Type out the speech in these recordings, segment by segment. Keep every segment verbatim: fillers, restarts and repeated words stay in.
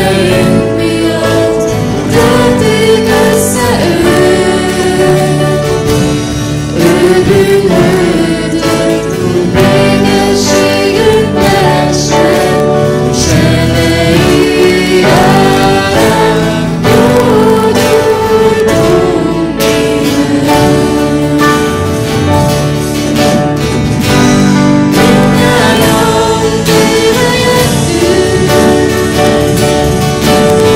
bűneink miatt töltik össze őt. Ő bűnhődött, békességünkesen, sebei árán gyógyultunk innen. Mindnyájan tévejettünk,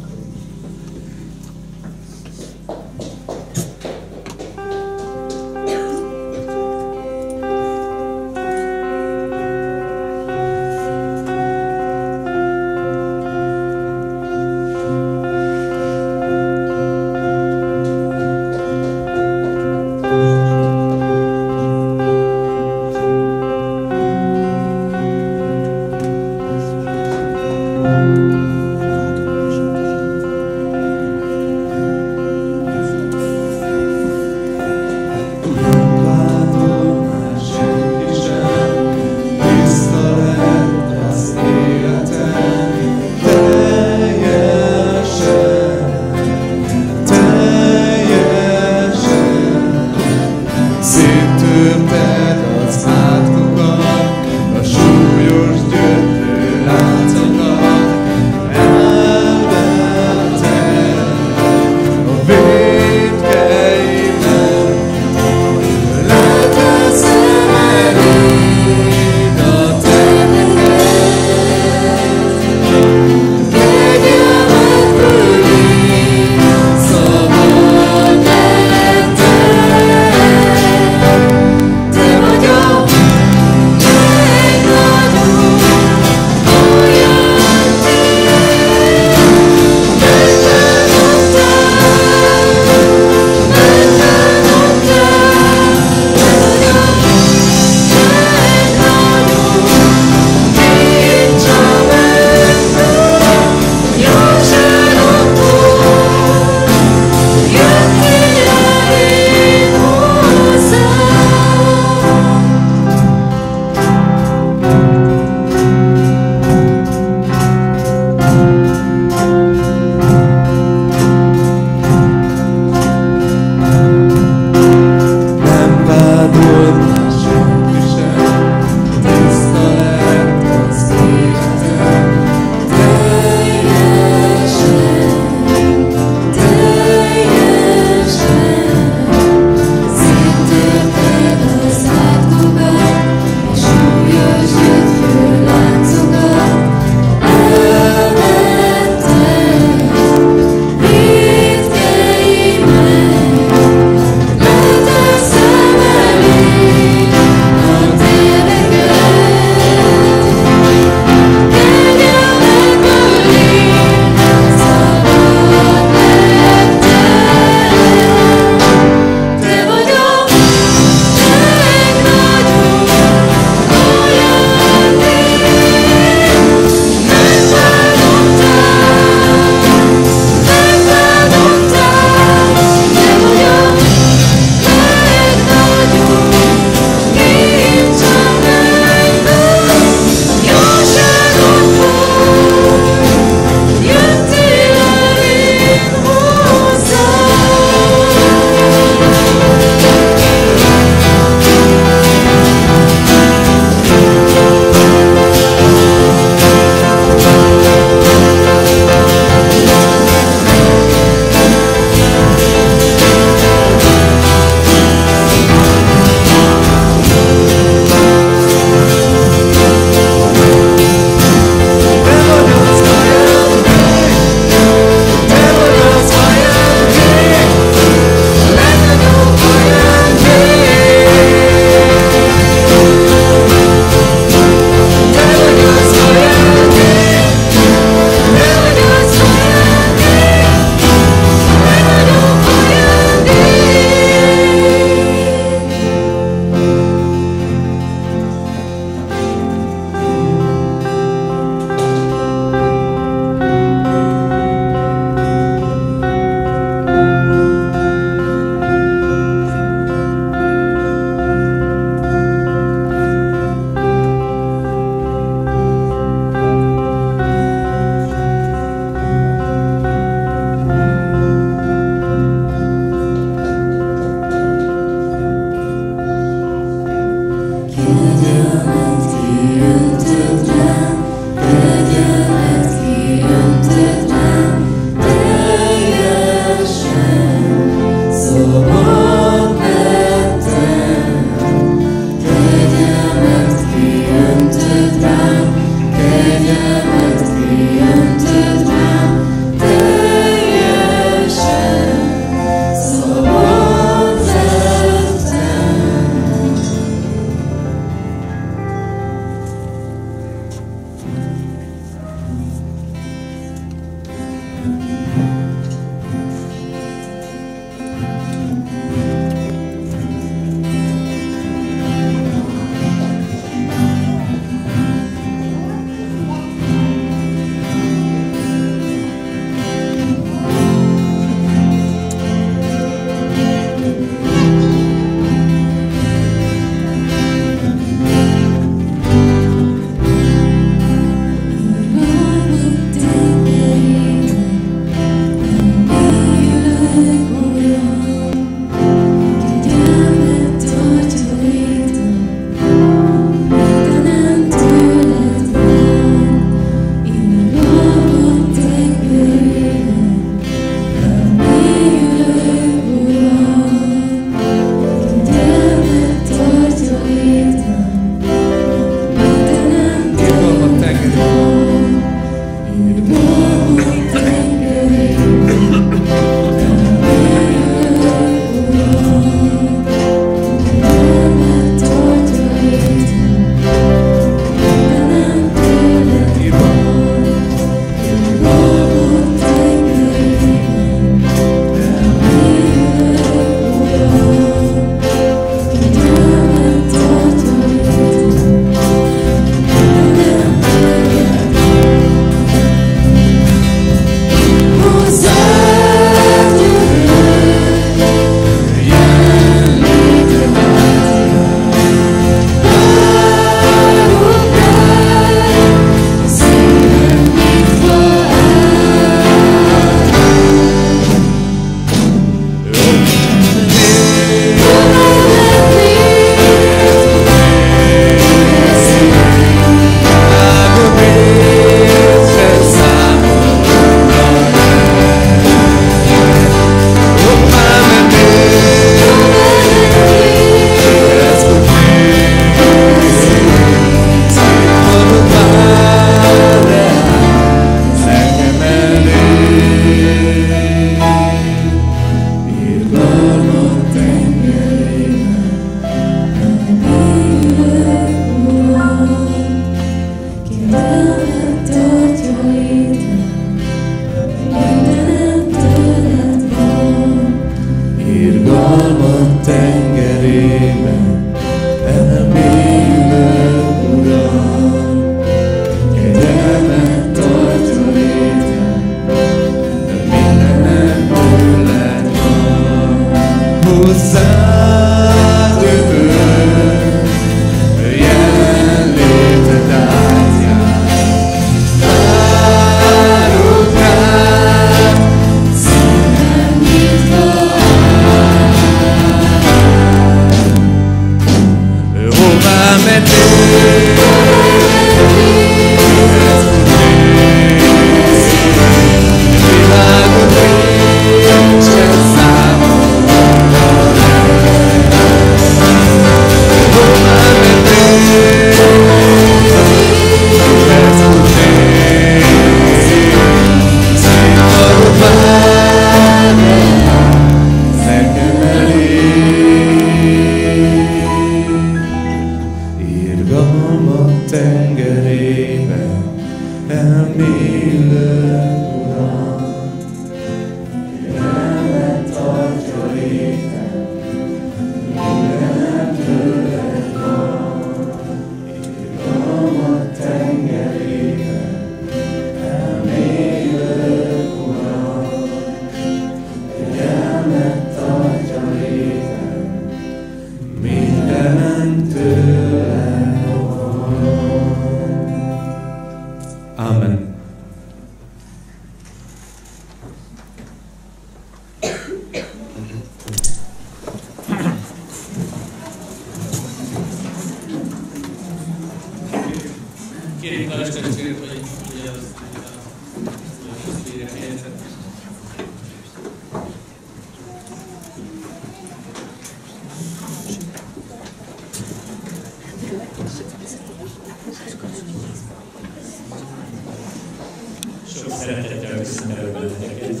Szeretettel köszöntelek benneteket,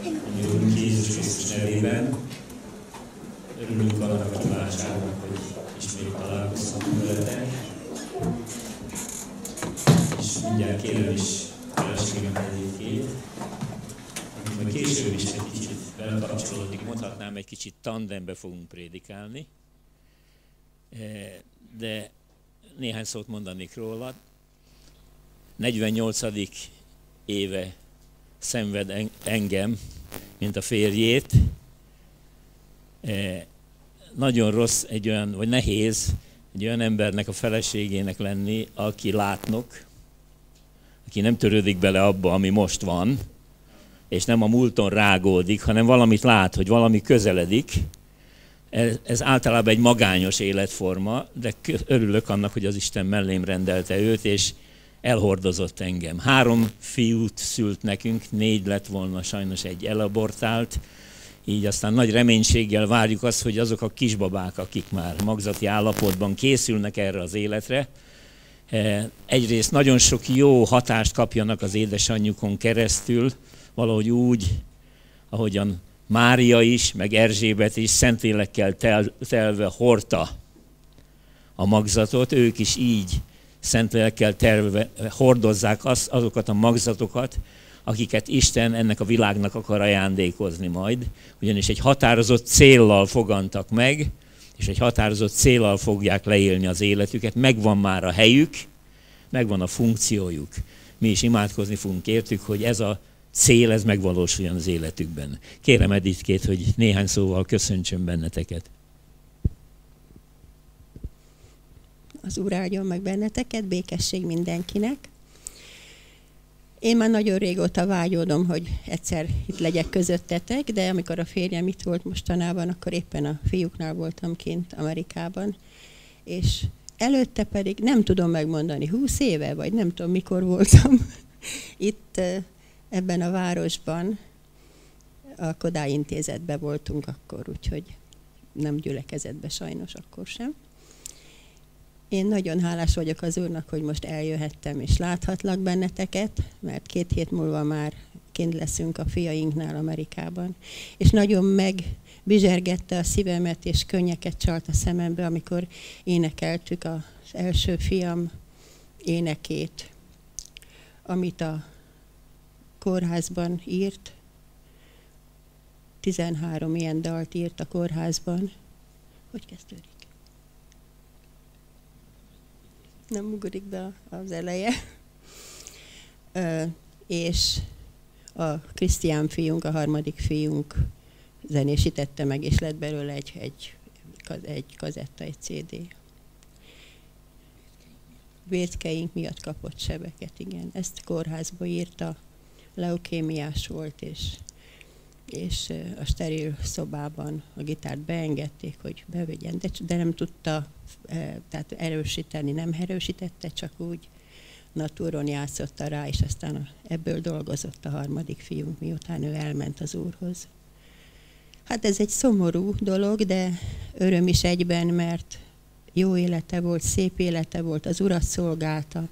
a Úrunk Jézus Krisztus nevében. Örülünk annak a kiváltságnak, hogy ismét találkozhatunk veletek. És mindjárt kérem is feleségem egyébként, majd később is egy kicsit belekapcsolódik, mondhatnám, egy kicsit tandembe fogunk prédikálni, de néhány szót mondanék róla. negyvennyolcadik éve szenved engem, mint a férjét. Nagyon rossz egy olyan, vagy nehéz egy olyan embernek a feleségének lenni, aki látnok, aki nem törődik bele abba, ami most van, és nem a múlton rágódik, hanem valamit lát, hogy valami közeledik. Ez, ez általában egy magányos életforma, de örülök annak, hogy az Isten mellém rendelte őt, és elhordozott engem. Három fiút szült nekünk, négy lett volna, sajnos egy elabortált, így aztán nagy reménységgel várjuk azt, hogy azok a kisbabák, akik már magzati állapotban készülnek erre az életre, egyrészt nagyon sok jó hatást kapjanak az édesanyjukon keresztül, valahogy úgy, ahogyan Mária is, meg Erzsébet is Szentlélekkel tel, telve hordta a magzatot, ők is így Szentlélekkel telve hordozzák az, azokat a magzatokat, akiket Isten ennek a világnak akar ajándékozni majd, ugyanis egy határozott céllal fogantak meg, és egy határozott céllal fogják leélni az életüket, megvan már a helyük, megvan a funkciójuk. Mi is imádkozni fogunk értük, hogy ez a cél, ez megvalósuljon az életükben. Kérem Editkét, hogy néhány szóval köszöntsön benneteket. Az Úr áldjon meg benneteket, békesség mindenkinek. Én már nagyon régóta vágyódom, hogy egyszer itt legyek közöttetek, de amikor a férjem itt volt mostanában, akkor éppen a fiúknál voltam kint Amerikában, és előtte pedig nem tudom megmondani, húsz éve, vagy nem tudom mikor voltam itt ebben a városban, a Kodály intézetben voltunk akkor, úgyhogy nem gyülekezetben sajnos akkor sem. Én nagyon hálás vagyok az Úrnak, hogy most eljöhettem és láthatlak benneteket, mert két hét múlva már kint leszünk a fiainknál Amerikában. És nagyon megbizsergette a szívemet, és könnyeket csalt a szemembe, amikor énekeltük az első fiam énekét, amit a kórházban írt. tizenhárom ilyen dalt írt a kórházban. Hogy kezdődik? Nem ugrik be az eleje. Ö, és a Krisztián fiunk, a harmadik fiunk zenésítette meg, és lett belőle egy, egy, egy kazetta, egy cé dé. Vérkeink miatt kapott sebeket, igen. Ezt kórházba írta, leukémiás volt, és, és a steril szobában a gitárt beengedték, hogy bevegyen, de, de nem tudta tehát erősíteni, nem erősítette, csak úgy natúron játszotta rá, és aztán ebből dolgozott a harmadik fiunk, miután ő elment az Úrhoz. Hát ez egy szomorú dolog, de öröm is egyben, mert jó élete volt, szép élete volt, az Urat szolgálta,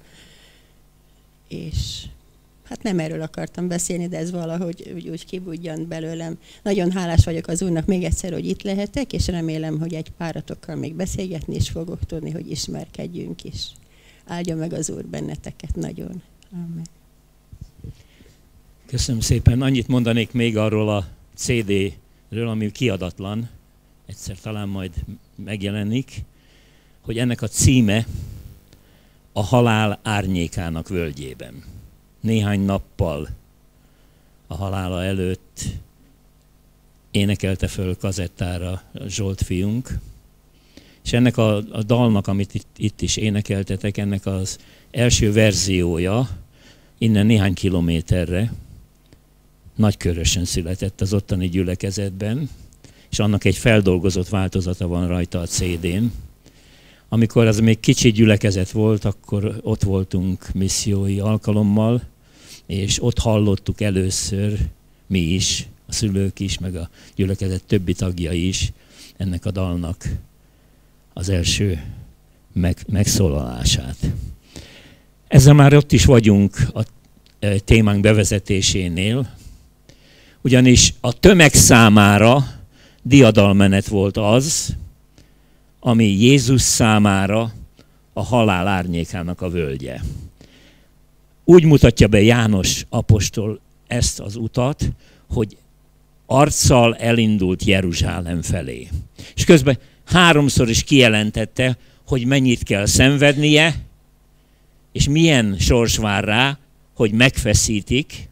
és hát nem erről akartam beszélni, de ez valahogy úgy, úgy kibudjant belőlem. Nagyon hálás vagyok az Úrnak még egyszer, hogy itt lehetek, és remélem, hogy egy páratokkal még beszélgetni is fogok tudni, hogy ismerkedjünk is. Áldja meg az Úr benneteket nagyon. Amen. Köszönöm szépen. Annyit mondanék még arról a cé dé-ről, ami kiadatlan, egyszer talán majd megjelenik, hogy ennek a címe A halál árnyékának völgyében. Néhány nappal a halála előtt énekelte föl kazettára Zsolt fiunk, és ennek a, a dalnak, amit itt, itt is énekeltetek, ennek az első verziója innen néhány kilométerre Nagykörösön született az ottani gyülekezetben, és annak egy feldolgozott változata van rajta a cé dén. Amikor az még kicsi gyülekezet volt, akkor ott voltunk missziói alkalommal, és ott hallottuk először mi is, a szülők is, meg a gyülekezet többi tagja is ennek a dalnak az első meg, megszólalását. Ezzel már ott is vagyunk a témánk bevezetésénél, ugyanis a tömeg számára diadalmenet volt az, ami Jézus számára a halál árnyékának a völgye. Úgy mutatja be János apostol ezt az utat, hogy arccal elindult Jeruzsálem felé. És közben háromszor is kijelentette, hogy mennyit kell szenvednie, és milyen sors vár rá, hogy megfeszítik,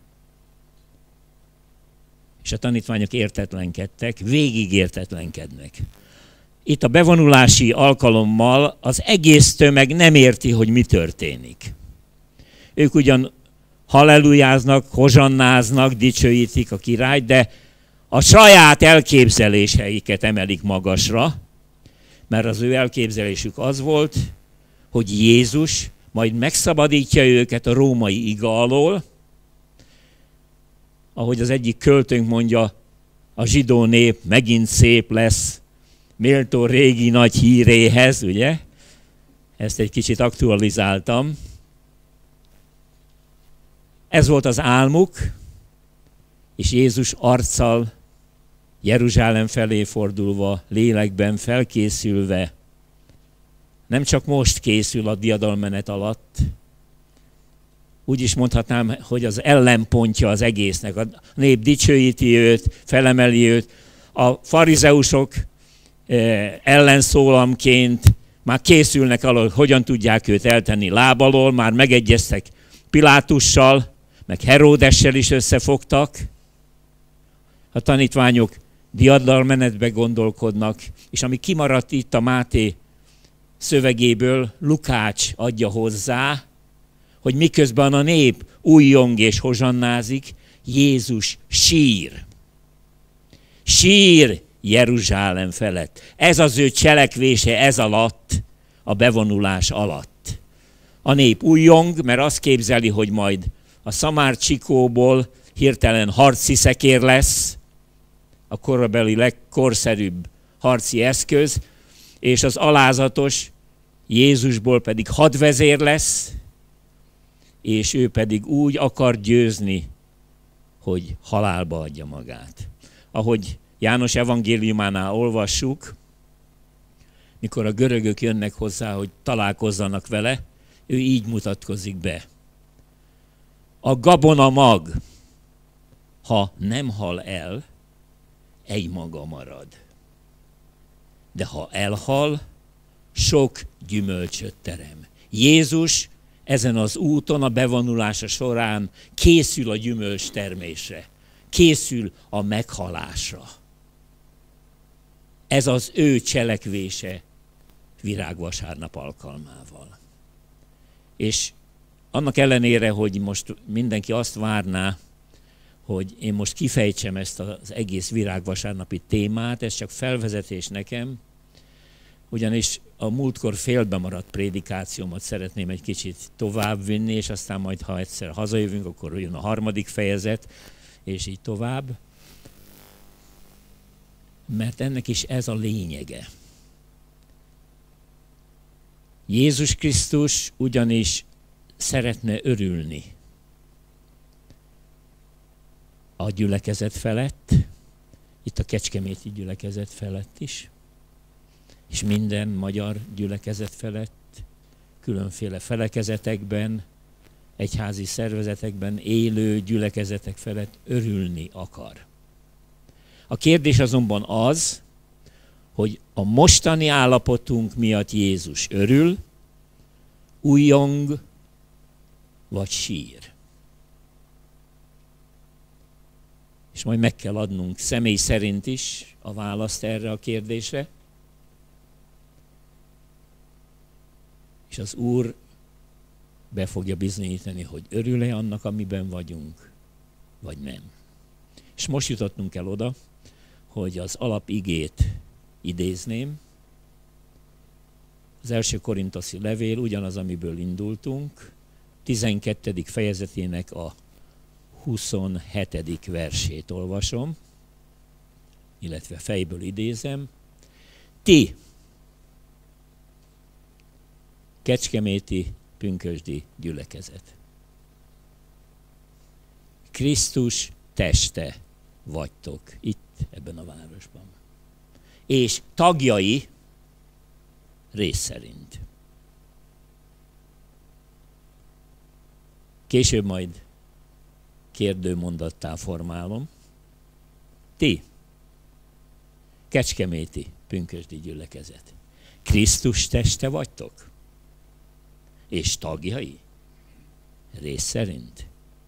és a tanítványok értetlenkedtek, végig értetlenkednek. Itt a bevonulási alkalommal az egész tömeg nem érti, hogy mi történik. Ők ugyan hallelujáznak, hozsannáznak, dicsőítik a királyt, de a saját elképzeléseiket emelik magasra, mert az ő elképzelésük az volt, hogy Jézus majd megszabadítja őket a római iga alól, ahogy az egyik költőnk mondja, a zsidó nép megint szép lesz, méltó régi nagy híréhez, ugye? Ezt egy kicsit aktualizáltam. Ez volt az álmuk, és Jézus arccal Jeruzsálem felé fordulva, lélekben felkészülve, nem csak most készül a diadalmenet alatt, úgy is mondhatnám, hogy az ellenpontja az egésznek. A nép dicsőíti őt, felemeli őt. A farizeusok ellenszólamként már készülnek arra, hogy hogyan tudják őt eltenni lábalól, már megegyeztek Pilátussal, meg Heródessel is összefogtak. A tanítványok diadalmenetbe gondolkodnak, és ami kimaradt itt a Máté szövegéből, Lukács adja hozzá, hogy miközben a nép újjong és hozsannázik, Jézus sír. Sír Jeruzsálem felett. Ez az ő cselekvése ez alatt, a bevonulás alatt. A nép újjong, mert azt képzeli, hogy majd a szamár-csikóból hirtelen harci szekér lesz, a korabeli legkorszerűbb harci eszköz, és az alázatos Jézusból pedig hadvezér lesz, és ő pedig úgy akar győzni, hogy halálba adja magát. Ahogy János evangéliumánál olvassuk, mikor a görögök jönnek hozzá, hogy találkozzanak vele, ő így mutatkozik be. A gabona mag, ha nem hal el, egy maga marad. De ha elhal, sok gyümölcsöt terem. Jézus ezen az úton, a bevonulása során készül a gyümölcs termésre, készül a meghalásra. Ez az ő cselekvése virágvasárnap alkalmával. És annak ellenére, hogy most mindenki azt várná, hogy én most kifejtsem ezt az egész virágvasárnapi témát, ez csak felvezetés nekem, ugyanis a múltkor félbemaradt prédikációmat szeretném egy kicsit továbbvinni, és aztán majd, ha egyszer hazajövünk, akkor jön a harmadik fejezet, és így tovább. Mert ennek is ez a lényege. Jézus Krisztus ugyanis szeretne örülni a gyülekezet felett, itt a kecskeméti gyülekezet felett is, és minden magyar gyülekezet felett, különféle felekezetekben, egyházi szervezetekben élő gyülekezetek felett örülni akar. A kérdés azonban az, hogy a mostani állapotunk miatt Jézus örül, újjong vagy sír. És majd meg kell adnunk személy szerint is a választ erre a kérdésre. És az Úr be fogja bizonyítani, hogy örül-e annak, amiben vagyunk, vagy nem. És most jutottunk el oda, hogy az alapigét idézném. Az első korintoszi levél ugyanaz, amiből indultunk, tizenkettedik fejezetének a huszonhetedik versét olvasom, illetve fejből idézem. Ti, kecskeméti pünkösdi gyülekezet, Krisztus teste vagytok itt ebben a városban, és tagjai rész szerint. Később majd kérdőmondattá formálom. Ti, kecskeméti pünkösdi gyülekezet, Krisztus teste vagytok? És tagjai? Rész szerint.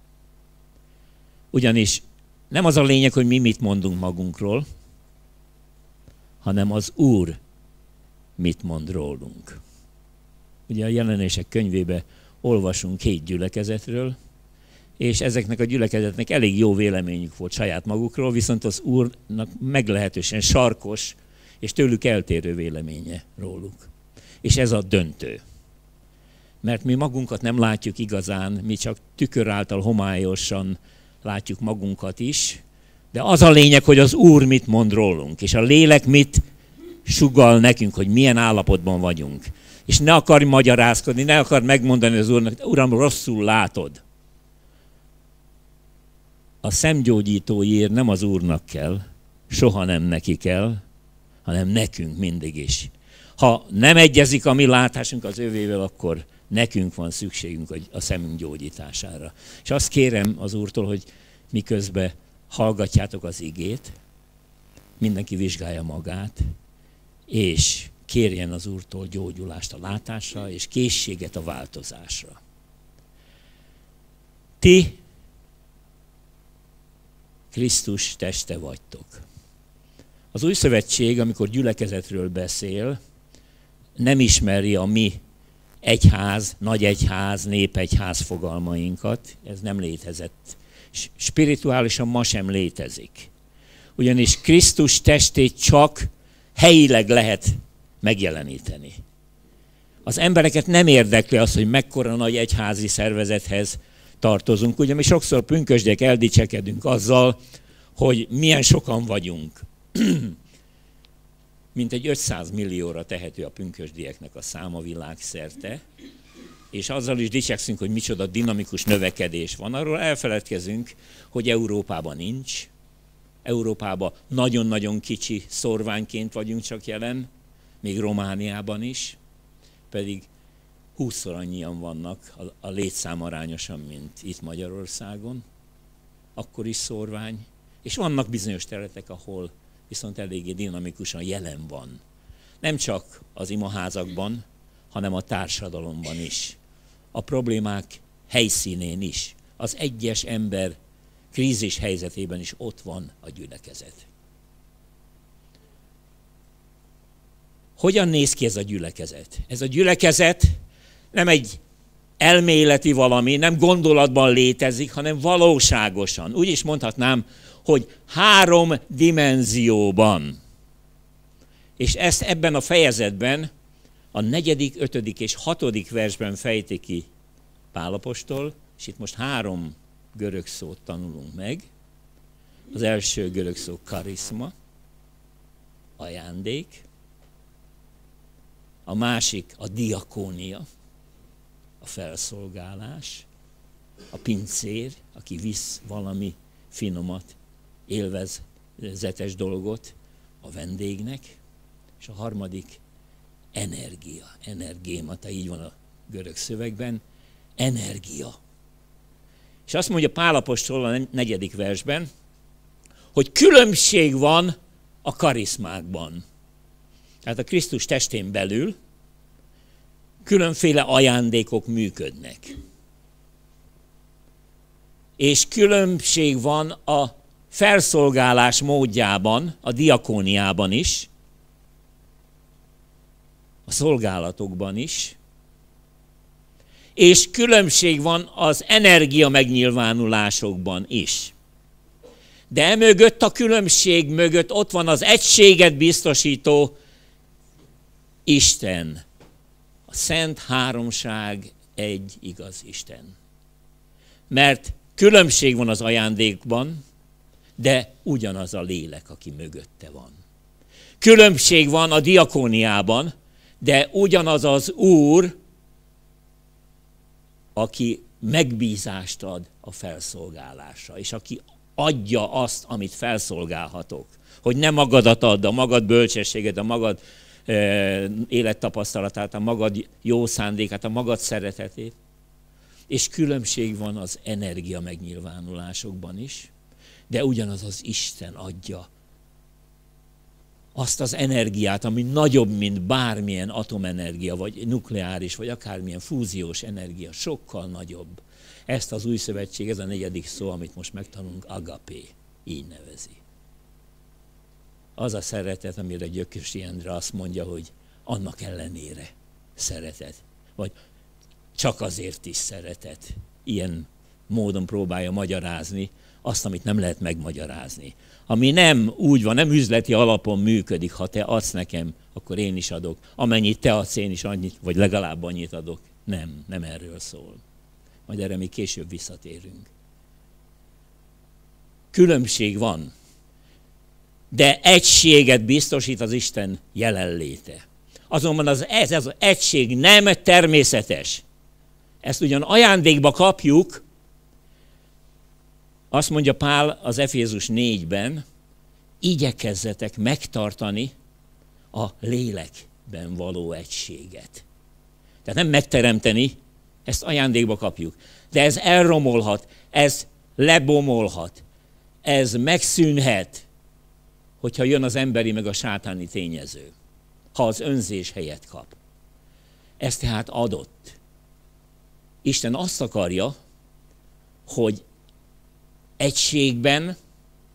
Ugyanis nem az a lényeg, hogy mi mit mondunk magunkról, hanem az Úr mit mond rólunk. Ugye a Jelenések könyvében olvasunk hét gyülekezetről, és ezeknek a gyülekezetnek elég jó véleményük volt saját magukról, viszont az Úrnak meglehetősen sarkos és tőlük eltérő véleménye róluk. És ez a döntő. Mert mi magunkat nem látjuk igazán, mi csak tükör által homályosan látjuk magunkat is, de az a lényeg, hogy az Úr mit mond rólunk, és a lélek mit sugall nekünk, hogy milyen állapotban vagyunk. És ne akarj magyarázkodni, ne akar megmondani az Úrnak, Uram, rosszul látod. A szemgyógyítóért nem az Úrnak kell, soha nem neki kell, hanem nekünk mindig is. Ha nem egyezik a mi látásunk az övével, akkor nekünk van szükségünk a szemünk gyógyítására. És azt kérem az Úrtól, hogy miközben hallgatjátok az igét, mindenki vizsgálja magát, és kérjen az Úrtól gyógyulást a látásra, és készséget a változásra. Ti Krisztus teste vagytok. Az Új Szövetség, amikor gyülekezetről beszél, nem ismeri a mi egyház, nagy egyház, népegyház fogalmainkat, ez nem létezett. Spirituálisan ma sem létezik. Ugyanis Krisztus testét csak helyileg lehet megjeleníteni. Az embereket nem érdekli az, hogy mekkora nagy egyházi szervezethez tartozunk. Ugye mi sokszor pünkösdiek eldicsekedünk azzal, hogy milyen sokan vagyunk. Mint egy ötszáz millióra tehető a pünkösdieknek a száma világszerte, és azzal is dicsekszünk, hogy micsoda dinamikus növekedés van. Arról elfeledkezünk, hogy Európában nincs. Európában nagyon-nagyon kicsi szorványként vagyunk csak jelen, még Romániában is, pedig húszszor annyian vannak a létszám arányosan, mint itt Magyarországon. Akkor is szorvány. És vannak bizonyos területek, ahol viszont eléggé dinamikusan jelen van. Nem csak az imaházakban, hanem a társadalomban is. A problémák helyszínén is. Az egyes ember krízis helyzetében is ott van a gyülekezet. Hogyan néz ki ez a gyülekezet? Ez a gyülekezet nem egy elméleti valami, nem gondolatban létezik, hanem valóságosan. Úgy is mondhatnám, hogy három dimenzióban. És ezt ebben a fejezetben a negyedik, ötödik és hatodik versben fejti ki Pál apostol, és itt most három görög szót tanulunk meg. Az első görög szó karizma, ajándék. A másik a diakónia, a felszolgálás. A pincér, aki visz valami finomat, élvezetes dolgot a vendégnek. És a harmadik energia, energiémata, így van a görög szövegben, energia. És azt mondja Pál apostol a negyedik versben, hogy különbség van a karizmákban. Tehát a Krisztus testén belül különféle ajándékok működnek. És különbség van a felszolgálás módjában, a diakóniában is, a szolgálatokban is, és különbség van az energia megnyilvánulásokban is. De emögött a különbség mögött ott van az egységet biztosító Isten. A Szent Háromság egy igaz Isten. Mert különbség van az ajándékban, de ugyanaz a lélek, aki mögötte van. Különbség van a diakóniában, de ugyanaz az Úr, aki megbízást ad a felszolgálásra, és aki adja azt, amit felszolgálhatok. Hogy ne magadat add, a magad bölcsességet, a magad e, élettapasztalatát, a magad jó szándékát, a magad szeretetét. És különbség van az energia megnyilvánulásokban is. de ugyanaz az Isten adja azt az energiát, ami nagyobb, mint bármilyen atomenergia, vagy nukleáris, vagy akármilyen fúziós energia, sokkal nagyobb. Ezt az új szövetség, ez a negyedik szó, amit most megtanulunk, agapé, így nevezi. Az a szeretet, amire Gyökösi Endre azt mondja, hogy annak ellenére szeretet, vagy csak azért is szeretet. Ilyen módon próbálja magyarázni azt, amit nem lehet megmagyarázni. Ami nem úgy van, nem üzleti alapon működik, ha te adsz nekem, akkor én is adok. Amennyit te adsz, én is annyit, vagy legalább annyit adok. Nem, nem erről szól. Majd erre még később visszatérünk. Különbség van, de egységet biztosít az Isten jelenléte. Azonban az, ez, ez az egység nem természetes. Ezt ugyan ajándékba kapjuk, azt mondja Pál az Efézus négyben, igyekezzetek megtartani a lélekben való egységet. Tehát nem megteremteni, ezt ajándékba kapjuk. De ez elromolhat, ez lebomolhat, ez megszűnhet, hogyha jön az emberi meg a sátáni tényező, ha az önzés helyet kap. Ez tehát adott. Isten azt akarja, hogy egységben,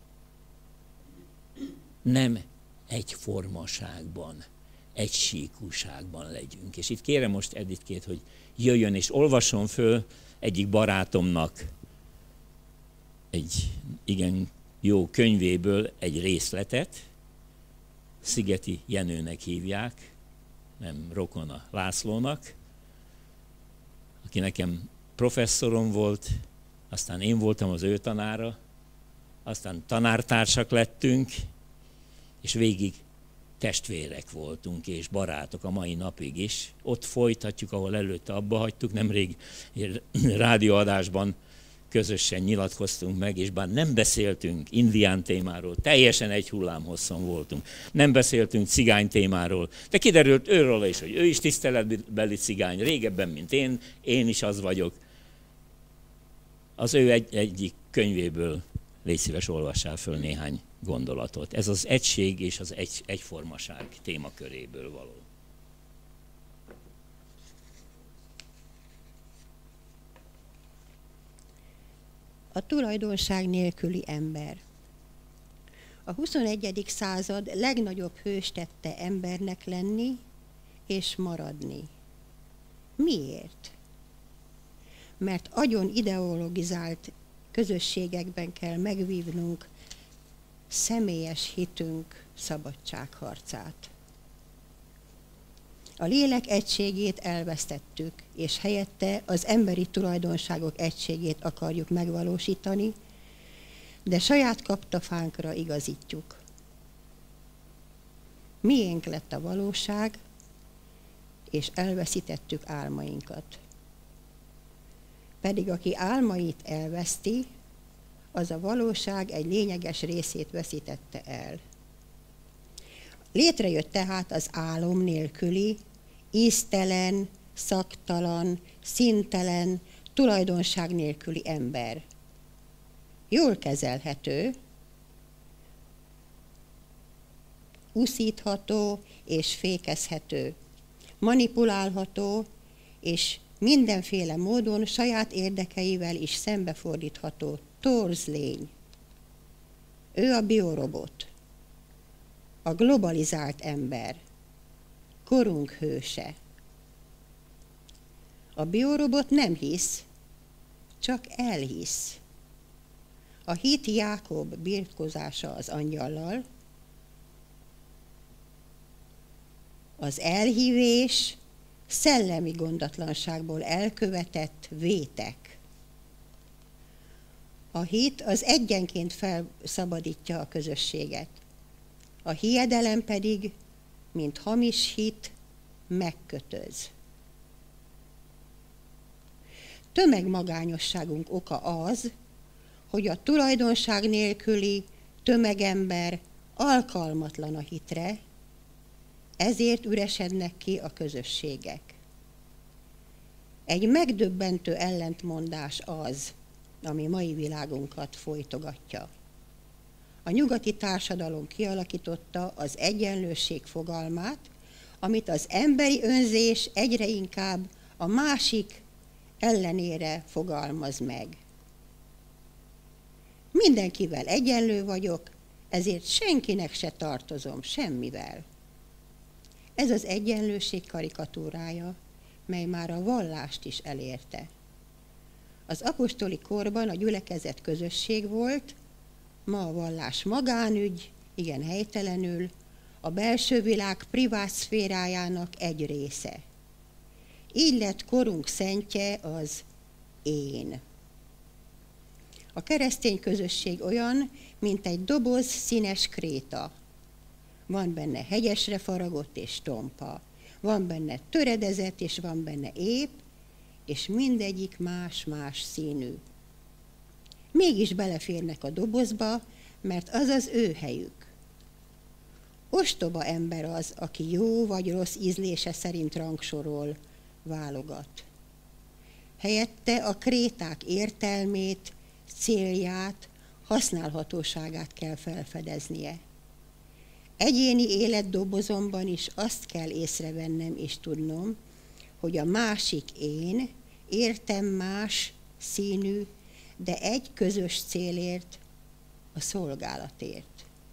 nem egyformaságban, egysíkúságban legyünk. És itt kérem most Editkét, hogy jöjjön és olvasson föl egyik barátomnak egy igen jó könyvéből egy részletet, Szigeti Jenőnek hívják, nem rokona Lászlónak, aki nekem professzorom volt, aztán én voltam az ő tanára, aztán tanártársak lettünk, és végig testvérek voltunk és barátok a mai napig is. Ott folytatjuk, ahol előtte abba hagytuk, nemrég rádióadásban közösen nyilatkoztunk meg, és bár nem beszéltünk indián témáról, teljesen egy hullámhosszon voltunk. Nem beszéltünk cigány témáról, de kiderült őről is, hogy ő is tiszteletbeli cigány, régebben, mint én, én is az vagyok. Az ő egy, egyik könyvéből légy szíves, olvassál föl néhány gondolatot. Ez az egység és az egy, egyformaság témaköréből való. A tulajdonság nélküli ember. A huszonegyedik század legnagyobb hőstette embernek lenni és maradni. Miért? Mert agyon ideologizált közösségekben kell megvívnunk személyes hitünk szabadságharcát. A lélek egységét elvesztettük, és helyette az emberi tulajdonságok egységét akarjuk megvalósítani, de saját kaptafánkra igazítjuk. Miénk lett a valóság, és elveszítettük álmainkat. Pedig aki álmait elveszti, az a valóság egy lényeges részét veszítette el. Létrejött tehát az álom nélküli, íztelen, szaktalan, színtelen, tulajdonság nélküli ember. Jól kezelhető, uszítható és fékezhető, manipulálható és mindenféle módon saját érdekeivel is szembefordítható torz lény. Ő a biorobot, a globalizált ember, korunk hőse. A biorobot nem hisz, csak elhisz. A hit Jákob birkózása az angyallal, az elhívés szellemi gondatlanságból elkövetett vétek. A hit az egyenként felszabadítja a közösséget. A hiedelem pedig, mint hamis hit, megkötöz. Tömegmagányosságunk oka az, hogy a tulajdonság nélküli tömegember alkalmatlan a hitre, ezért üresednek ki a közösségek. Egy megdöbbentő ellentmondás az, ami mai világunkat folytogatja. A nyugati társadalom kialakította az egyenlőség fogalmát, amit az emberi önzés egyre inkább a másik ellenére fogalmaz meg. Mindenkivel egyenlő vagyok, ezért senkinek se tartozom semmivel. Ez az egyenlőség karikatúrája, mely már a vallást is elérte. Az apostoli korban a gyülekezet közösség volt, ma a vallás magánügy, igen helytelenül, a belső világ privát szférájának egy része. Így lett korunk szentje az én. A keresztény közösség olyan, mint egy doboz színes kréta. Van benne hegyesre faragott és tompa. Van benne töredezett, és van benne ép, és mindegyik más-más színű. Mégis beleférnek a dobozba, mert az az ő helyük. Ostoba ember az, aki jó vagy rossz ízlése szerint rangsorol, válogat. Helyette a kréták értelmét, célját, használhatóságát kell felfedeznie. Egyéni életdobozomban is azt kell észrevennem és tudnom, hogy a másik én értem más színű, de egy közös célért, a szolgálatért.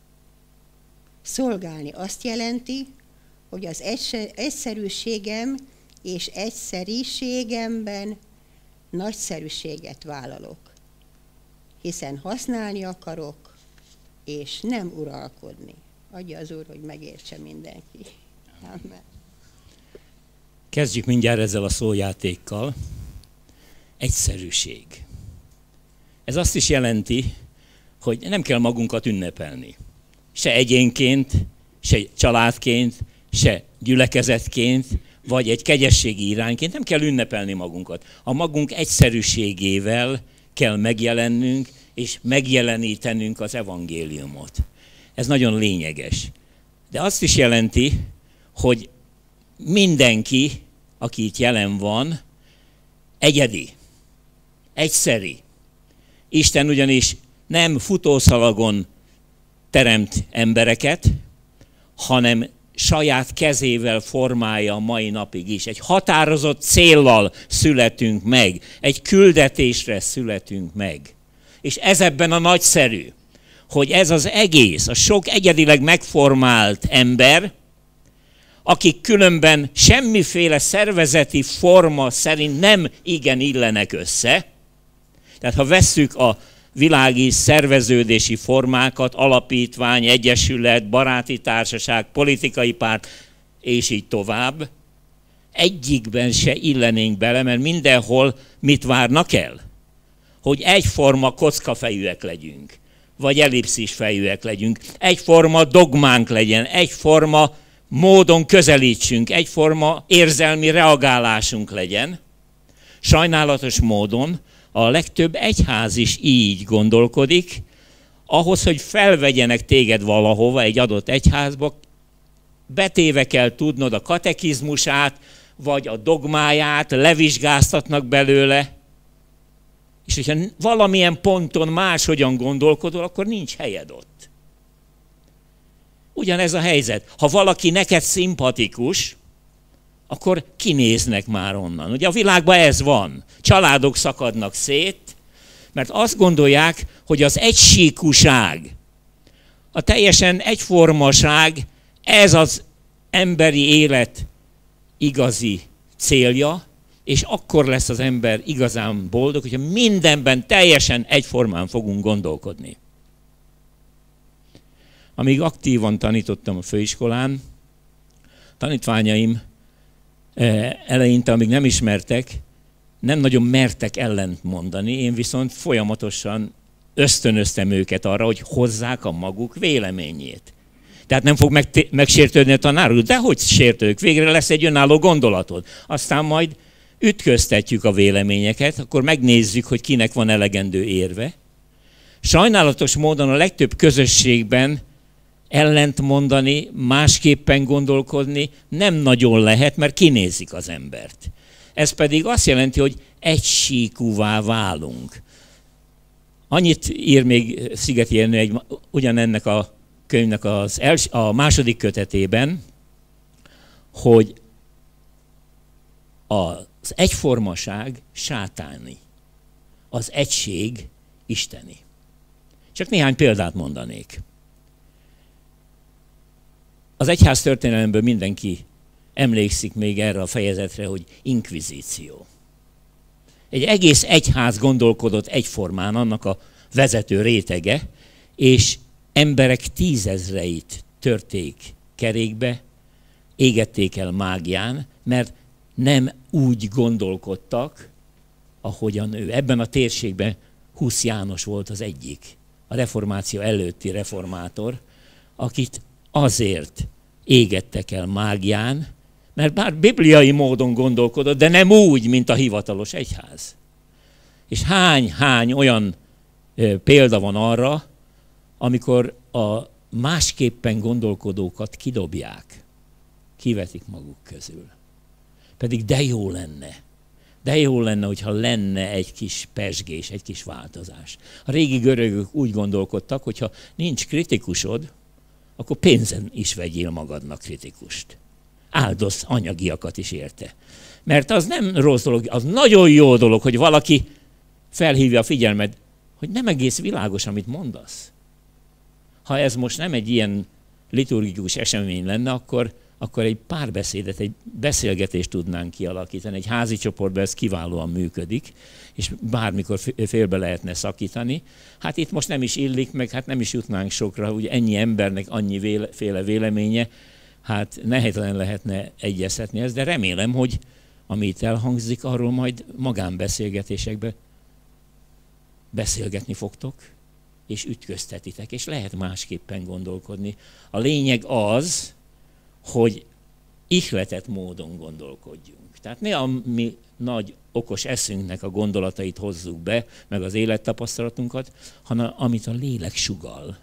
Szolgálni azt jelenti, hogy az egyszerűségem és egyszeriségemben nagyszerűséget vállalok, hiszen használni akarok, és nem uralkodni. Adja az Úr, hogy megértse mindenki. Amen. Kezdjük mindjárt ezzel a szójátékkal. Egyszerűség. Ez azt is jelenti, hogy nem kell magunkat ünnepelni. Se egyénként, se családként, se gyülekezetként, vagy egy kegyességi irányként nem kell ünnepelni magunkat. A magunk egyszerűségével kell megjelennünk, és megjelenítenünk az evangéliumot. Ez nagyon lényeges. De azt is jelenti, hogy mindenki, aki itt jelen van, egyedi, egyszeri. Isten ugyanis nem futószalagon teremt embereket, hanem saját kezével formálja a mai napig is. Egy határozott céllal születünk meg, egy küldetésre születünk meg. És ez ebben a nagyszerű, hogy ez az egész, a sok egyedileg megformált ember, akik különben semmiféle szervezeti forma szerint nem igen illenek össze. Tehát ha vesszük a világi szerveződési formákat, alapítvány, egyesület, baráti társaság, politikai párt, és így tovább, egyikben se illenénk bele, mert mindenhol mit várnak el? Hogy egyforma kockafejűek legyünk, vagy ellipszis fejűek legyünk, egyforma dogmánk legyen, egyforma módon közelítsünk, egyforma érzelmi reagálásunk legyen. Sajnálatos módon a legtöbb egyház is így gondolkodik, ahhoz, hogy felvegyenek téged valahova, egy adott egyházba, betéve kell tudnod a katekizmusát, vagy a dogmáját, levizsgáztatnak belőle, és hogyha valamilyen ponton máshogyan gondolkodol, akkor nincs helyed ott. Ugyanez a helyzet. Ha valaki neked szimpatikus, akkor kinéznek már onnan. Ugye a világban ez van. Családok szakadnak szét, mert azt gondolják, hogy az egysíkúság, a teljesen egyformaság, ez az emberi élet igazi célja, és akkor lesz az ember igazán boldog, hogyha mindenben teljesen egyformán fogunk gondolkodni. Amíg aktívan tanítottam a főiskolán, tanítványaim eleinte, amíg nem ismertek, nem nagyon mertek ellent mondani, én viszont folyamatosan ösztönöztem őket arra, hogy hozzák a maguk véleményét. Tehát nem fog meg, megsértődni a tanár úr, de hogy sértődik? Végre lesz egy önálló gondolatod. Aztán majd ütköztetjük a véleményeket, akkor megnézzük, hogy kinek van elegendő érve. Sajnálatos módon a legtöbb közösségben ellent mondani, másképpen gondolkodni nem nagyon lehet, mert kinézik az embert. Ez pedig azt jelenti, hogy egysíkúvá válunk. Annyit ír még Szigeti Ernő egy, ugyanennek a könyvnek az els, a második kötetében, hogy az egyformaság sátáni, az egység isteni. Csak néhány példát mondanék. Az egyház történelemből mindenki emlékszik még erre a fejezetre, hogy inkvizíció. Egy egész egyház gondolkodott egyformán, annak a vezető rétege, és emberek tízezreit törték kerékbe, égették el mágián, mert nem úgy gondolkodtak, ahogyan ő. Ebben a térségben Husz János volt az egyik, a reformáció előtti reformátor, akit azért égettek el mágián, mert bár bibliai módon gondolkodott, de nem úgy, mint a hivatalos egyház. És hány-hány olyan e, példa van arra, amikor a másképpen gondolkodókat kidobják, kivetik maguk közül. Pedig de jó lenne, de jó lenne, hogyha lenne egy kis pezsgés, egy kis változás. A régi görögök úgy gondolkodtak, hogyha nincs kritikusod, akkor pénzen is vegyél magadnak kritikust. Áldoz anyagiakat is érte. Mert az nem rossz dolog, az nagyon jó dolog, hogy valaki felhívja a figyelmed, hogy nem egész világos, amit mondasz. Ha ez most nem egy ilyen liturgikus esemény lenne, akkor, akkor egy párbeszédet, egy beszélgetést tudnánk kialakítani. Egy házi csoportban ez kiválóan működik, és bármikor félbe lehetne szakítani. Hát itt most nem is illik, meg hát nem is jutnánk sokra, ugye ennyi embernek annyi véle, féle véleménye, hát nehezen lehetne egyeztetni ezt, de remélem, hogy ami itt elhangzik, arról majd magánbeszélgetésekben beszélgetni fogtok, és ütköztetitek, és lehet másképpen gondolkodni. A lényeg az, hogy ihletett módon gondolkodjunk. Tehát ne a mi nagy okos eszünknek a gondolatait hozzuk be, meg az élettapasztalatunkat, hanem amit a lélek sugall.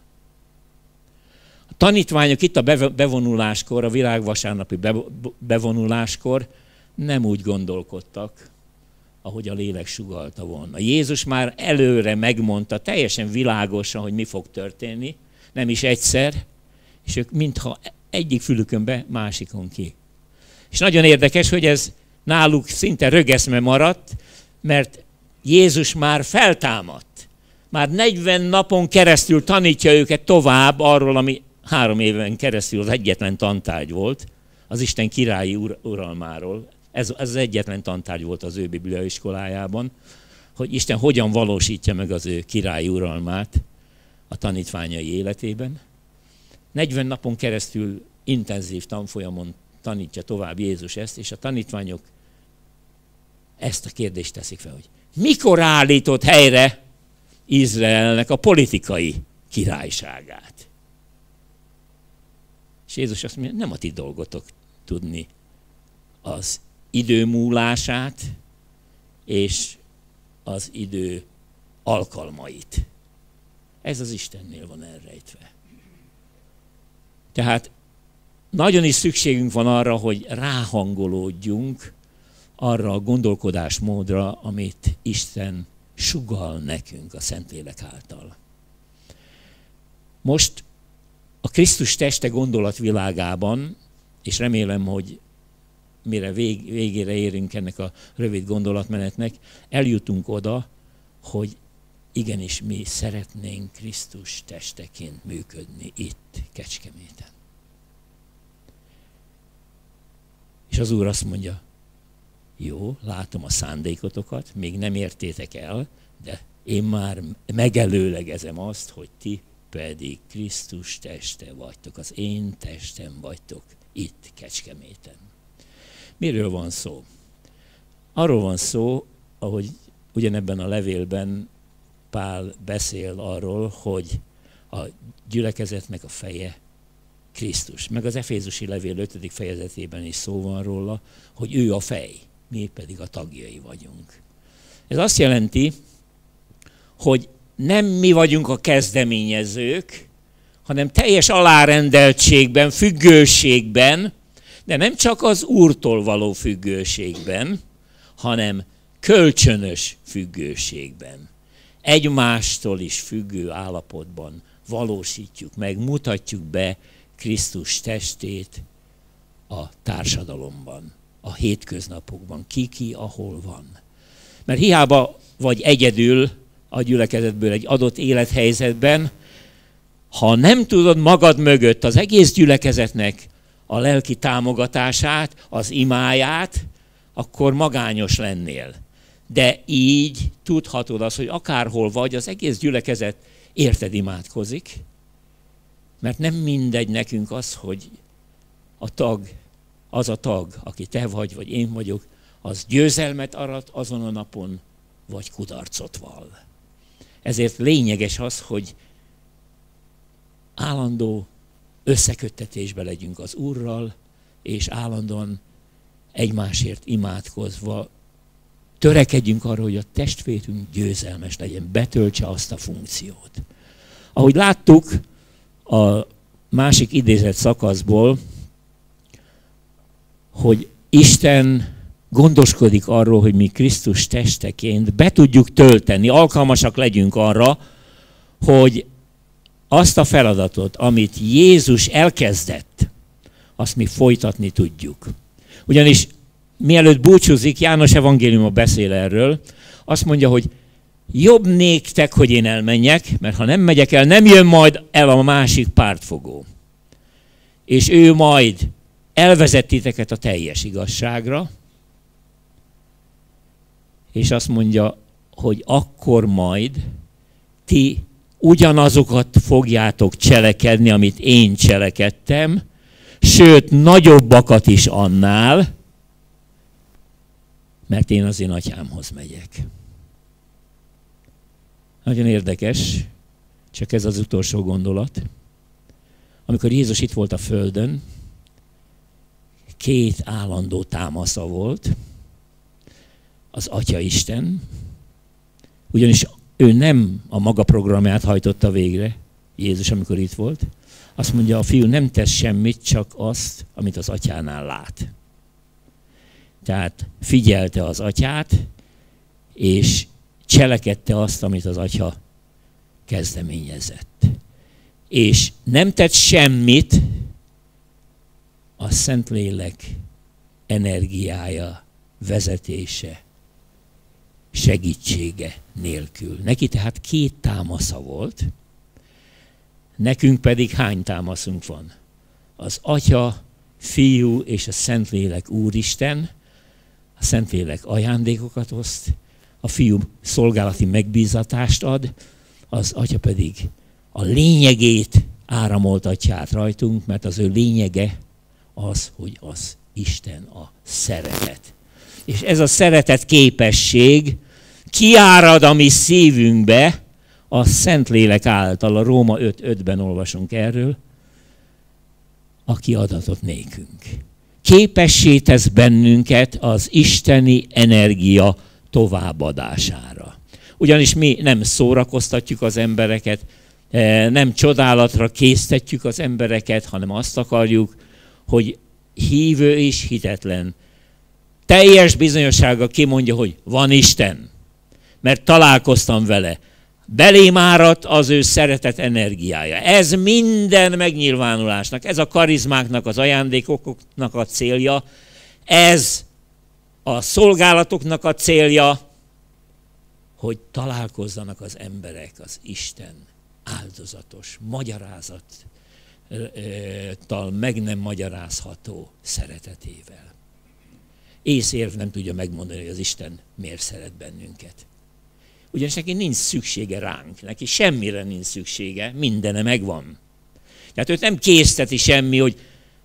A tanítványok itt a bevonuláskor, a világvasárnapi bevonuláskor nem úgy gondolkodtak, ahogy a lélek sugalta volna. Jézus már előre megmondta, teljesen világosan, hogy mi fog történni, nem is egyszer, és ők mintha egyik fülükön be, másikon ki. És nagyon érdekes, hogy ez náluk szinte rögeszme maradt, mert Jézus már feltámadt. Már negyven napon keresztül tanítja őket tovább arról, ami három éven keresztül az egyetlen tantárgy volt, az Isten királyi ur- uralmáról. Ez, ez az egyetlen tantárgy volt az ő bibliaiskolájában, hogy Isten hogyan valósítja meg az ő királyi uralmát a tanítványai életében. negyven napon keresztül intenzív tanfolyamon tanítja tovább Jézus ezt, és a tanítványok ezt a kérdést teszik fel, hogy mikor állított helyre Izraelnek a politikai királyságát? És Jézus azt mondja, nem a ti dolgotok tudni az idő múlását és az idő alkalmait. Ez az Istennél van elrejtve. Tehát nagyon is szükségünk van arra, hogy ráhangolódjunk arra a gondolkodásmódra, amit Isten sugall nekünk a Szentlélek által. Most a Krisztus teste gondolatvilágában, és remélem, hogy mire vég, végére érünk ennek a rövid gondolatmenetnek, eljutunk oda, hogy igenis mi szeretnénk Krisztus testeként működni itt, Kecskeméten. És az Úr azt mondja, jó, látom a szándékotokat, még nem értétek el, de én már megelőlegezem azt, hogy ti pedig Krisztus teste vagytok, az én testem vagytok itt Kecskeméten. Miről van szó? Arról van szó, ahogy ugyanebben a levélben Pál beszél arról, hogy a gyülekezetnek a feje Krisztus. Meg az Efézusi levél ötödik fejezetében is szó van róla, hogy ő a fej, mi pedig a tagjai vagyunk. Ez azt jelenti, hogy nem mi vagyunk a kezdeményezők, hanem teljes alárendeltségben, függőségben, de nem csak az Úrtól való függőségben, hanem kölcsönös függőségben. egymástól is függő állapotban valósítjuk meg, mutatjuk be Krisztus testét a társadalomban, a hétköznapokban, ki ki, ahol van. Mert hiába vagy egyedül a gyülekezetből egy adott élethelyzetben, ha nem tudod magad mögött az egész gyülekezetnek a lelki támogatását, az imáját, akkor magányos lennél. De így tudhatod azt, hogy akárhol vagy, az egész gyülekezet érted imádkozik, mert nem mindegy nekünk az, hogy a tag, az a tag, aki te vagy, vagy én vagyok, az győzelmet arat azon a napon, vagy kudarcot vall. Ezért lényeges az, hogy állandó összeköttetésbe legyünk az Úrral, és állandóan egymásért imádkozva törekedjünk arra, hogy a testvérünk győzelmes legyen, betöltse azt a funkciót. Ahogy láttuk a másik idézett szakaszból, hogy Isten gondoskodik arról, hogy mi Krisztus testeként be tudjuk tölteni, alkalmasak legyünk arra, hogy azt a feladatot, amit Jézus elkezdett, azt mi folytatni tudjuk. Ugyanis mielőtt búcsúzik, János evangéliuma beszél erről, azt mondja, hogy jobb néktek, hogy én elmenjek, mert ha nem megyek el, nem jön majd el a másik pártfogó. És ő majd elvezet titeket a teljes igazságra, és azt mondja, hogy akkor majd ti ugyanazokat fogjátok cselekedni, amit én cselekedtem, sőt, nagyobbakat is annál, mert én az én atyámhoz megyek. Nagyon érdekes, csak ez az utolsó gondolat. Amikor Jézus itt volt a földön, két állandó támasza volt, az Atya Isten, ugyanis ő nem a maga programját hajtotta végre, Jézus, amikor itt volt. Azt mondja, a fiú nem tesz semmit, csak azt, amit az atyánál lát. Tehát figyelte az atyát, és cselekedte azt, amit az atya kezdeményezett. És nem tett semmit a Szentlélek energiája, vezetése, segítsége nélkül. Neki tehát két támasza volt, nekünk pedig hány támaszunk van? Az Atya, Fiú és a Szentlélek Úristen, a Szentlélek ajándékokat oszt, a Fiú szolgálati megbízatást ad, az Atya pedig a lényegét áramoltatja át rajtunk, mert az ő lényege az, hogy az Isten a szeretet. És ez a szeretet képesség kiárad a mi szívünkbe a Szentlélek által, a Róma öt ötben olvasunk erről, aki adatot nékünk. Képessé tesz bennünket az isteni energia továbbadására. Ugyanis mi nem szórakoztatjuk az embereket, nem csodálatra késztetjük az embereket, hanem azt akarjuk, hogy hívő és hitetlen teljes bizonyossággal kimondja, hogy van Isten, mert találkoztam vele. Belém áradt az ő szeretet energiája. Ez minden megnyilvánulásnak, ez a karizmáknak, az ajándékoknak a célja, ez a szolgálatoknak a célja, hogy találkozzanak az emberek az Isten áldozatos, magyarázattal meg nem magyarázható szeretetével. Észérv nem tudja megmondani, hogy az Isten miért szeret bennünket. Ugyanis neki nincs szüksége ránk, neki semmire nincs szüksége, mindene megvan. Tehát őt nem készteti semmi, hogy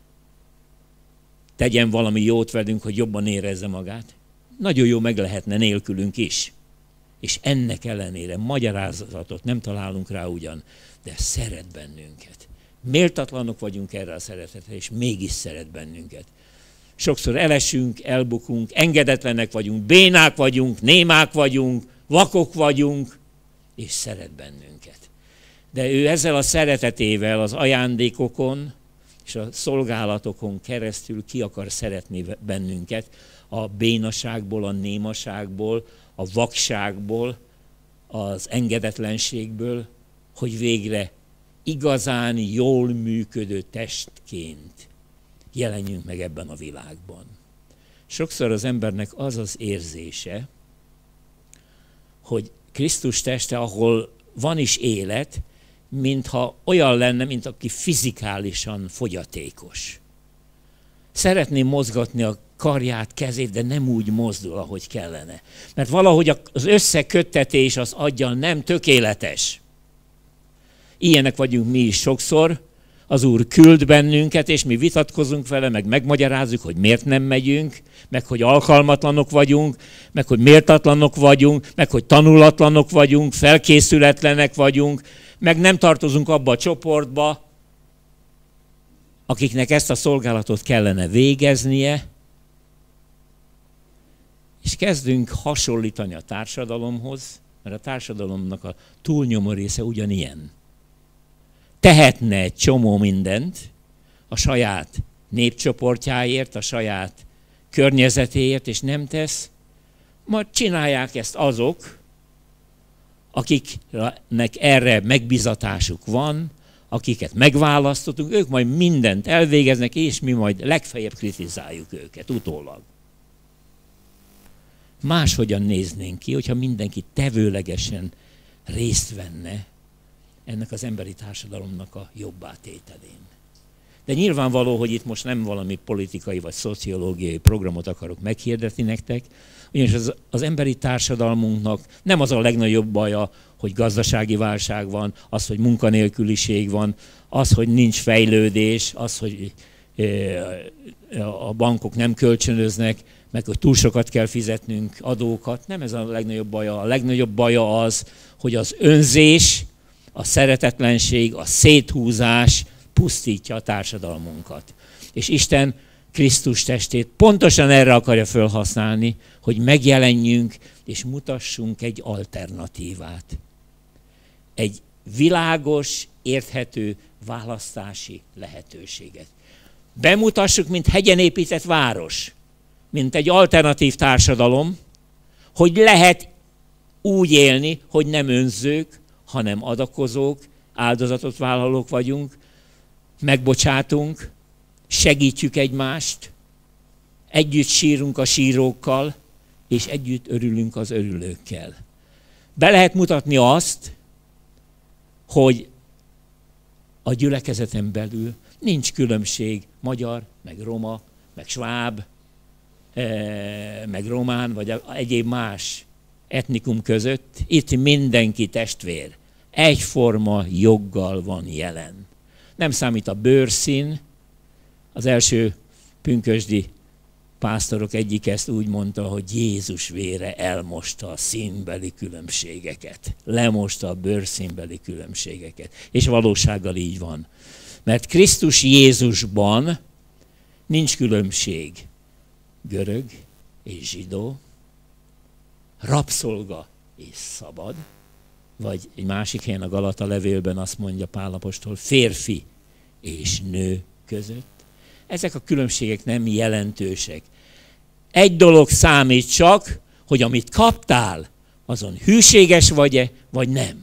tegyen valami jót velünk, hogy jobban érezze magát. Nagyon jó meg lehetne nélkülünk is. És ennek ellenére magyarázatot nem találunk rá ugyan, de szeret bennünket. Méltatlanok vagyunk erre a szeretetre, és mégis szeret bennünket. Sokszor elesünk, elbukunk, engedetlenek vagyunk, bénák vagyunk, némák vagyunk, vakok vagyunk, és szeret bennünket. De ő ezzel a szeretetével az ajándékokon és a szolgálatokon keresztül ki akar szeretni bennünket, a bénaságból, a némaságból, a vakságból, az engedetlenségből, hogy végre igazán jól működő testként jelenjünk meg ebben a világban. Sokszor az embernek az az érzése, hogy Krisztus teste, ahol van is élet, mintha olyan lenne, mint aki fizikálisan fogyatékos. Szeretném mozgatni a karját, kezét, de nem úgy mozdul, ahogy kellene. Mert valahogy az összeköttetés az aggyal nem tökéletes. Ilyenek vagyunk mi is sokszor. Az Úr küld bennünket, és mi vitatkozunk vele, meg megmagyarázzuk, hogy miért nem megyünk, meg hogy alkalmatlanok vagyunk, meg hogy méltatlanok vagyunk, meg hogy tanulatlanok vagyunk, felkészületlenek vagyunk, meg nem tartozunk abba a csoportba, akiknek ezt a szolgálatot kellene végeznie, és kezdünk hasonlítani a társadalomhoz, mert a társadalomnak a túlnyomó része ugyanilyen. Tehetne egy csomó mindent a saját népcsoportjáért, a saját környezetéért, és nem tesz, majd csinálják ezt azok, akiknek erre megbizatásuk van, akiket megválasztottunk, ők majd mindent elvégeznek, és mi majd legfeljebb kritizáljuk őket utólag. Máshogyan néznénk ki, hogyha mindenki tevőlegesen részt venne ennek az emberi társadalomnak a jobbá tételén. De nyilvánvaló, hogy itt most nem valami politikai vagy szociológiai programot akarok meghirdetni nektek, ugyanis az, az emberi társadalmunknak nem az a legnagyobb baja, hogy gazdasági válság van, az, hogy munkanélküliség van, az, hogy nincs fejlődés, az, hogy a bankok nem kölcsönöznek, meg hogy túl sokat kell fizetnünk adókat. Nem ez a legnagyobb baja. A legnagyobb baja az, hogy az önzés, a szeretetlenség, a széthúzás pusztítja a társadalmunkat. És Isten Krisztus testét pontosan erre akarja felhasználni, hogy megjelenjünk és mutassunk egy alternatívát. Egy világos, érthető választási lehetőséget. Bemutassuk, mint hegyen épített város, mint egy alternatív társadalom, hogy lehet úgy élni, hogy nem önzők, hanem adakozók, áldozatot vállalók vagyunk, megbocsátunk, segítjük egymást, együtt sírunk a sírókkal, és együtt örülünk az örülőkkel. Be lehet mutatni azt, hogy a gyülekezeten belül nincs különbség magyar, meg roma, meg sváb, meg román, vagy egyéb más etnikum között. Itt mindenki testvér. Egyforma joggal van jelen. Nem számít a bőrszín. Az első pünkösdi pásztorok egyik ezt úgy mondta, hogy Jézus vére elmosta a színbeli különbségeket. Lemosta a bőrszínbeli különbségeket. És valósággal így van. Mert Krisztus Jézusban nincs különbség. Görög és zsidó, rabszolga és szabad, vagy egy másik helyen a Galata levélben azt mondja Pál apostol, férfi és nő között. Ezek a különbségek nem jelentősek. Egy dolog számít csak, hogy amit kaptál, azon hűséges vagy-e, vagy nem.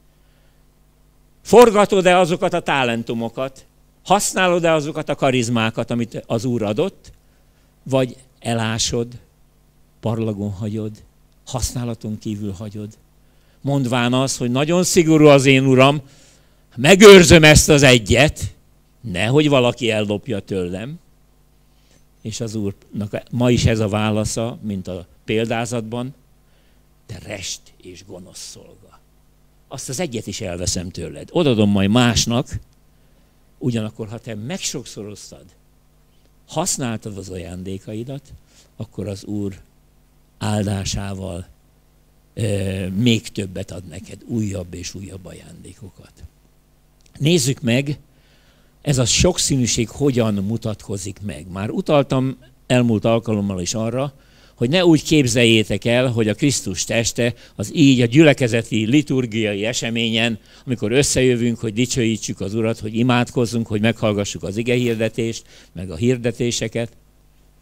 Forgatod-e azokat a talentumokat, használod-e azokat a karizmákat, amit az Úr adott, vagy elásod, parlagon hagyod, használaton kívül hagyod. Mondván az, hogy nagyon szigorú az én Uram, megőrzöm ezt az egyet, nehogy valaki ellopja tőlem. És az Úrnak ma is ez a válasza, mint a példázatban, te rest és gonosz szolga. Azt az egyet is elveszem tőled. Odadom majd másnak, ugyanakkor, ha te megsokszoroztad, használtad az ajándékaidat, akkor az Úr áldásával e, még többet ad neked, újabb és újabb ajándékokat. Nézzük meg, ez a sokszínűség hogyan mutatkozik meg. Már utaltam elmúlt alkalommal is arra, hogy ne úgy képzeljétek el, hogy a Krisztus teste az így a gyülekezeti liturgiai eseményen, amikor összejövünk, hogy dicsőítsük az Urat, hogy imádkozzunk, hogy meghallgassuk az igehirdetést, meg a hirdetéseket.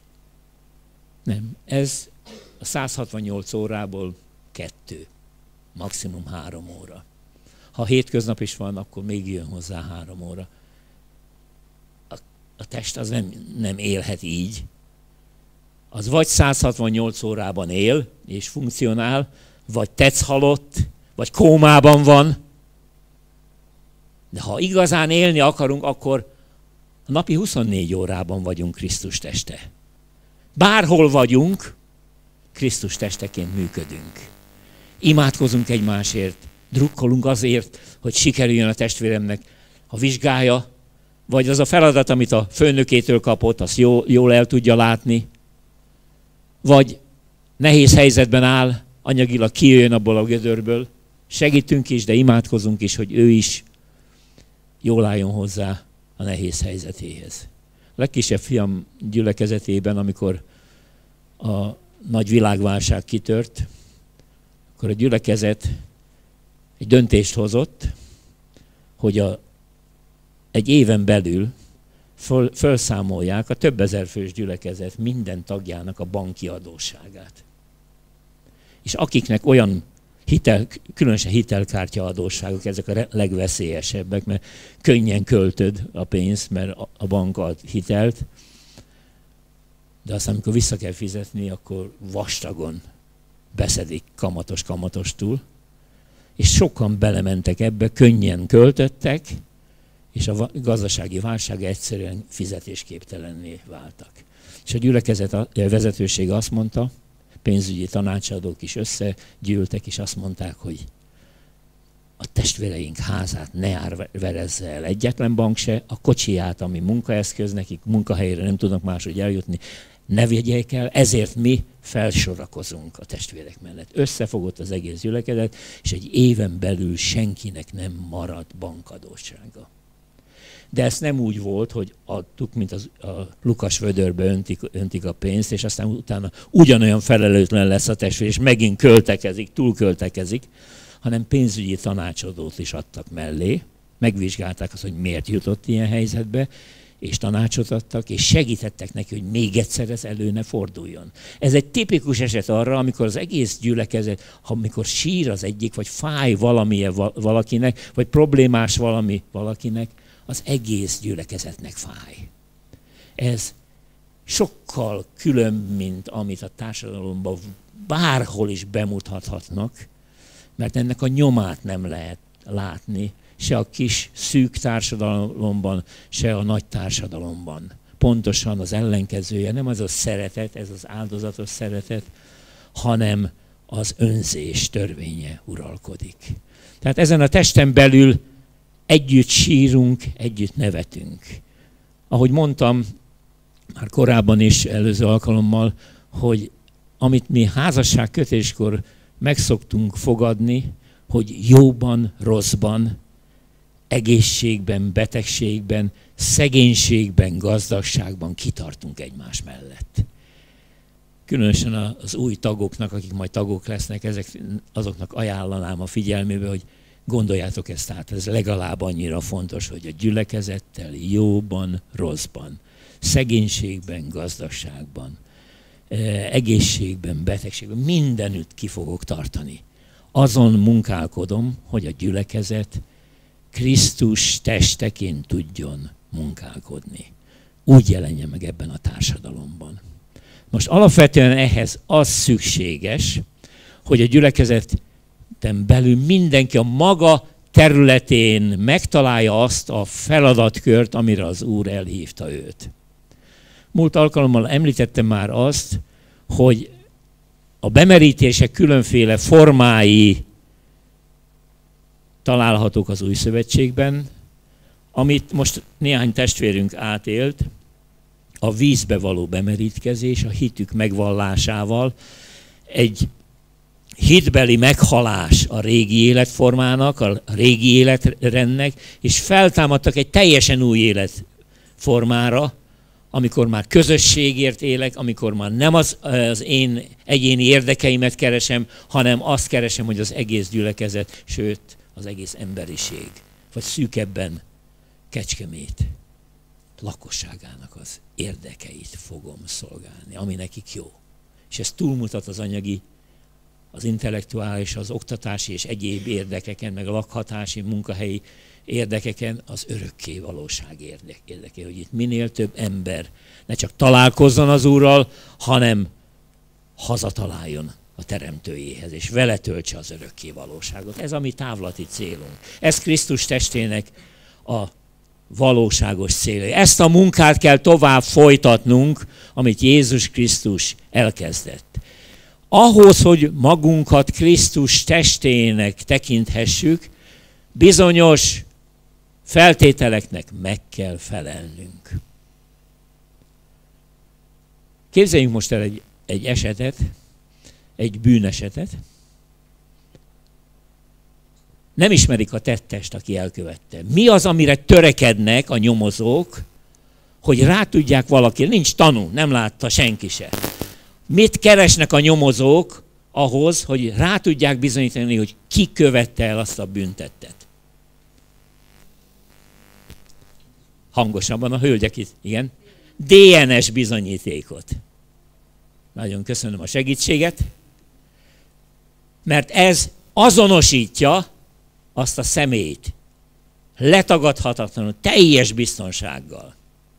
Nem, ez a száz hatvannyolc órából kettő. maximum három óra. Ha hétköznap is van, akkor még jön hozzá három óra. A, a test az nem, nem élhet így. Az vagy száz hatvannyolc órában él és funkcionál, vagy tetszhalott, vagy kómában van. De ha igazán élni akarunk, akkor a napi huszonnégy órában vagyunk Krisztus teste. Bárhol vagyunk, Krisztus testeként működünk. Imádkozunk egymásért, drukkolunk azért, hogy sikerüljön a testvéremnek a vizsgája, vagy az a feladat, amit a főnökétől kapott, azt jól, jól el tudja látni, vagy nehéz helyzetben áll, anyagilag kijöjjön abból a gödörből. Segítünk is, de imádkozunk is, hogy ő is jól álljon hozzá a nehéz helyzetéhez. A legkisebb fiam gyülekezetében, amikor a nagy világválság kitört, akkor a gyülekezet egy döntést hozott, hogy a, egy éven belül föl, felszámolják a több ezer fős gyülekezet minden tagjának a banki adósságát. És akiknek olyan hitel, különösen hitelkártya adósságok, ezek a legveszélyesebbek, mert könnyen költöd a pénzt, mert a bank ad hitelt, de aztán, amikor vissza kell fizetni, akkor vastagon beszedik kamatos-kamatos túl, és sokan belementek ebbe, könnyen költöttek, és a gazdasági válság egyszerűen fizetésképtelenné váltak. És a gyülekezet a vezetősége azt mondta, pénzügyi tanácsadók is összegyűltek, és azt mondták, hogy a testvéreink házát ne árverezze el egyetlen bank se, a kocsiját, ami munkaeszköz nekik, munkahelyre nem tudnak máshogy eljutni, ne vigyék el, ezért mi felsorakozunk a testvérek mellett. Összefogott az egész gyülekezet, és egy éven belül senkinek nem maradt bankadóssága. De ez nem úgy volt, hogy adtuk, mint az, a Lukas vödörbe öntik, öntik a pénzt, és aztán utána ugyanolyan felelőtlen lesz a testvér, és megint költekezik, túlköltekezik, hanem pénzügyi tanácsadót is adtak mellé, megvizsgálták azt, hogy miért jutott ilyen helyzetbe, és tanácsot adtak, és segítettek neki, hogy még egyszer ez elő ne forduljon. Ez egy tipikus eset arra, amikor az egész gyülekezet, amikor sír az egyik, vagy fáj valamilyen valakinek, vagy problémás valami valakinek, az egész gyülekezetnek fáj. Ez sokkal külön, mint amit a társadalomban bárhol is bemutathatnak, mert ennek a nyomát nem lehet látni, se a kis szűk társadalomban, se a nagy társadalomban. Pontosan az ellenkezője, nem az a szeretet, ez az áldozatos szeretet, hanem az önzés törvénye uralkodik. Tehát ezen a testen belül együtt sírunk, együtt nevetünk. Ahogy mondtam már korábban is, előző alkalommal, hogy amit mi házasságkötéskor meg szoktunk fogadni, hogy jóban, rosszban, egészségben, betegségben, szegénységben, gazdagságban kitartunk egymás mellett. Különösen az új tagoknak, akik majd tagok lesznek, ezek, azoknak ajánlanám a figyelmébe, hogy gondoljátok ezt át, ez legalább annyira fontos, hogy a gyülekezettel jóban, rosszban, szegénységben, gazdagságban, egészségben, betegségben, mindenütt ki fogok tartani. Azon munkálkodom, hogy a gyülekezet Krisztus testeként tudjon munkálkodni. Úgy jelenjen meg ebben a társadalomban. Most alapvetően ehhez az szükséges, hogy a gyülekezeten belül mindenki a maga területén megtalálja azt a feladatkört, amire az Úr elhívta őt. Múlt alkalommal említettem már azt, hogy a bemerítések különféle formái találhatók az Új Szövetségben, amit most néhány testvérünk átélt, a vízbe való bemerítkezés, a hitük megvallásával, egy hitbeli meghalás a régi életformának, a régi életrendnek, és feltámadtak egy teljesen új életformára, amikor már közösségért élek, amikor már nem az, az én egyéni érdekeimet keresem, hanem azt keresem, hogy az egész gyülekezet, sőt, az egész emberiség, vagy szűkebben Kecskemét lakosságának az érdekeit fogom szolgálni, ami nekik jó. És ez túlmutat az anyagi, az intellektuális, az oktatási és egyéb érdekeken, meg a lakhatási, munkahelyi érdekeken az örökké valóság érdeke, hogy itt minél több ember ne csak találkozzon az Úrral, hanem hazataláljon a Teremtőjéhez, és vele töltse az örökké valóságot. Ez a mi távlati célunk. Ez Krisztus testének a valóságos célja. Ezt a munkát kell tovább folytatnunk, amit Jézus Krisztus elkezdett. Ahhoz, hogy magunkat Krisztus testének tekinthessük, bizonyos feltételeknek meg kell felelnünk. Képzeljünk most el egy, egy esetet, egy bűnesetet. Nem ismerik a tettest, aki elkövette. Mi az, amire törekednek a nyomozók, hogy rá tudják valaki, nincs tanú, nem látta senki se. Mit keresnek a nyomozók ahhoz, hogy rá tudják bizonyítani, hogy ki követte el azt a bűntettet? Hangosabban a hölgyek itt, igen. dé en es bizonyítékot. Nagyon köszönöm a segítséget, mert ez azonosítja azt a személyt letagadhatatlanul, teljes biztonsággal.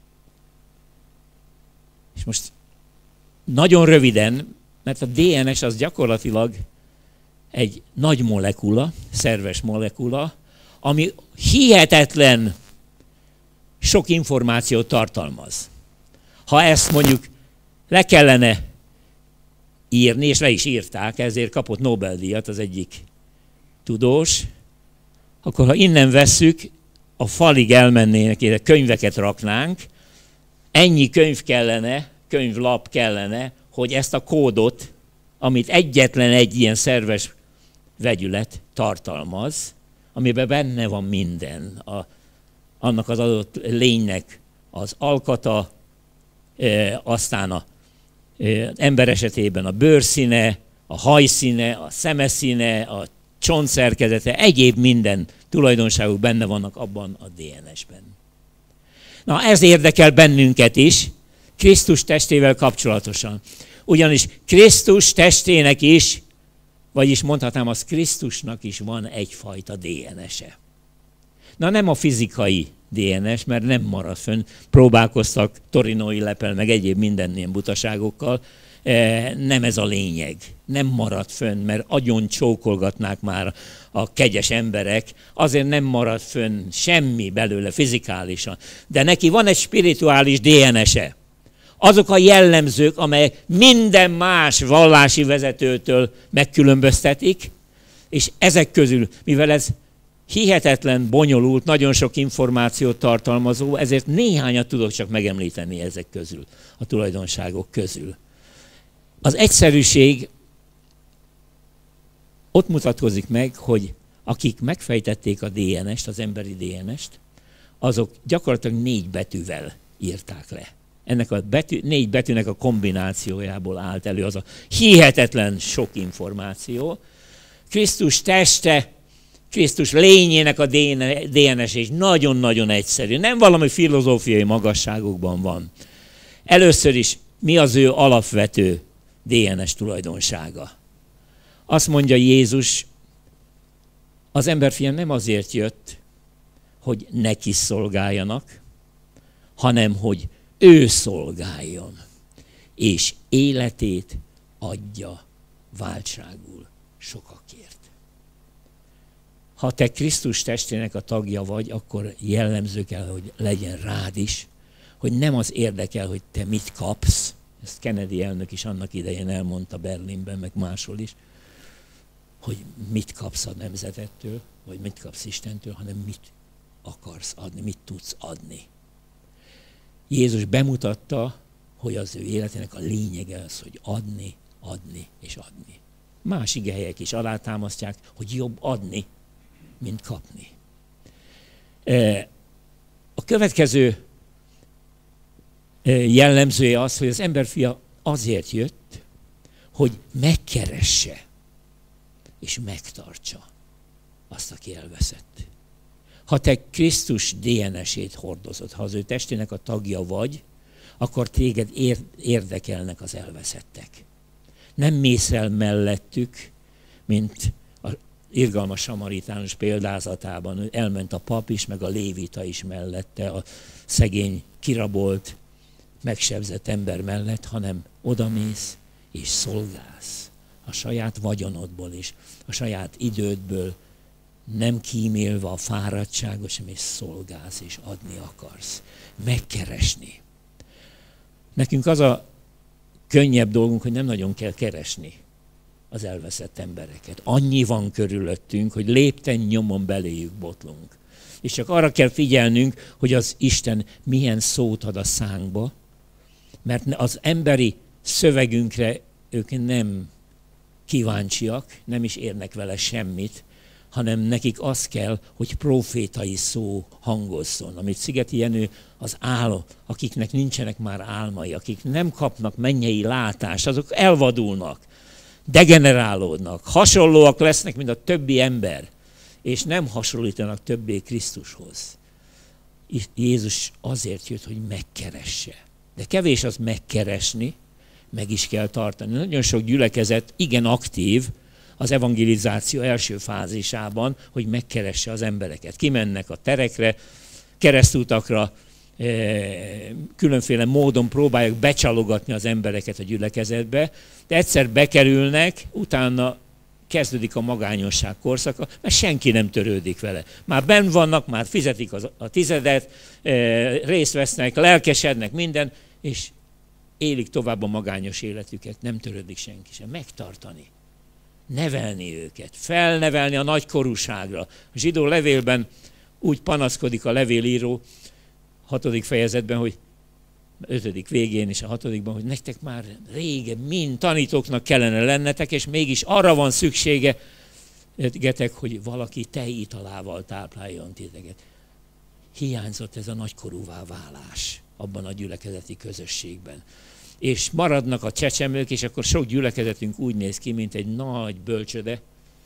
És most nagyon röviden, mert a dé en es az gyakorlatilag egy nagy molekula, szerves molekula, ami hihetetlen sok információt tartalmaz. Ha ezt mondjuk le kellene írni, és le is írták, ezért kapott Nobel-díjat az egyik tudós, akkor ha innen vesszük, a falig elmennének, könyveket raknánk, ennyi könyv kellene, könyvlap kellene, hogy ezt a kódot, amit egyetlen egy ilyen szerves vegyület tartalmaz, amiben benne van minden, a, annak az adott lénynek az alkata, e, aztán a e, ember esetében a bőrszíne, a hajszíne, a szemeszíne, a csontszerkezete, egyéb minden tulajdonságok benne vannak abban a dé en es-ben. Na, ez érdekel bennünket is, Krisztus testével kapcsolatosan. Ugyanis Krisztus testének is, vagyis mondhatnám, az Krisztusnak is van egyfajta dé en es-e. Na, nem a fizikai dé en es, mert nem marad fönn. Próbálkoztak torinói lepel, meg egyéb minden ilyen butaságokkal. Nem ez a lényeg. Nem marad fönn, mert agyon csókolgatnák már a kegyes emberek. Azért nem marad fönn semmi belőle fizikálisan. De neki van egy spirituális dé en es-e. Azok a jellemzők, amelyek minden más vallási vezetőtől megkülönböztetik, és ezek közül, mivel ez hihetetlen, bonyolult, nagyon sok információt tartalmazó, ezért néhányat tudok csak megemlíteni ezek közül, a tulajdonságok közül. Az egyszerűség ott mutatkozik meg, hogy akik megfejtették a dé en es-t, az emberi dé en es-t, azok gyakorlatilag négy betűvel írták le. Ennek a betű, négy betűnek a kombinációjából állt elő az a hihetetlen sok információ. Krisztus teste, Krisztus lényének a dé en es is nagyon-nagyon egyszerű. Nem valami filozófiai magasságokban van. Először is mi az ő alapvető dé en es tulajdonsága? Azt mondja Jézus, az emberfia nem azért jött, hogy neki szolgáljanak, hanem hogy ő szolgáljon, és életét adja váltságul sokakért. Ha te Krisztus testének a tagja vagy, akkor jellemző kell, hogy legyen rád is, hogy nem az érdekel, hogy te mit kapsz, ezt Kennedy elnök is annak idején elmondta Berlinben, meg máshol is, hogy mit kapsz a nemzetettől, vagy mit kapsz Istentől, hanem mit akarsz adni, mit tudsz adni. Jézus bemutatta, hogy az ő életének a lényege az, hogy adni, adni és adni. Más igehelyek is alátámasztják, hogy jobb adni, mint kapni. A következő jellemzője az, hogy az emberfia azért jött, hogy megkeresse és megtartsa azt, aki elveszett. Ha te Krisztus dé en es-ét hordozod, ha az ő testének a tagja vagy, akkor téged érdekelnek az elveszettek. Nem mész el mellettük, mint a irgalmas samaritánus példázatában. Elment a pap is, meg a lévita is mellette, a szegény, kirabolt, megsebzett ember mellett, hanem odamész és szolgálsz a saját vagyonodból is, a saját idődből, nem kímélve a fáradtságot sem, és szolgálsz, és adni akarsz, megkeresni. Nekünk az a könnyebb dolgunk, hogy nem nagyon kell keresni az elveszett embereket. Annyi van körülöttünk, hogy lépten nyomon beléjük botlunk. És csak arra kell figyelnünk, hogy az Isten milyen szót ad a szánkba, mert az emberi szövegünkre ők nem kíváncsiak, nem is érnek vele semmit, hanem nekik az kell, hogy profétai szó hangozzon. Amit Szigeti Jenő az álom, akiknek nincsenek már álmai, akik nem kapnak mennyei látást, azok elvadulnak, degenerálódnak, hasonlóak lesznek, mint a többi ember, és nem hasonlítanak többé Krisztushoz. Jézus azért jött, hogy megkeresse. De kevés az megkeresni, meg is kell tartani. Nagyon sok gyülekezet igen aktív az evangelizáció első fázisában, hogy megkeresse az embereket. Kimennek a terekre, keresztutakra, különféle módon próbálják becsalogatni az embereket a gyülekezetbe, de egyszer bekerülnek, utána kezdődik a magányosság korszaka, mert senki nem törődik vele. Már benn vannak, már fizetik a tizedet, részt vesznek, lelkesednek, minden, és élik tovább a magányos életüket, nem törődik senki sem. Megtartani, nevelni őket, felnevelni a nagykorúságra. A zsidó levélben úgy panaszkodik a levélíró, hatodik fejezetben, hogy ötödik végén és a hatodikban, hogy nektek már régen mind tanítóknak kellene lennetek, és mégis arra van szüksége, hogy valaki tejitalával tápláljon titeket. Hiányzott ez a nagykorúvá válás abban a gyülekezeti közösségben. És maradnak a csecsemők, és akkor sok gyülekezetünk úgy néz ki, mint egy nagy bölcsöde.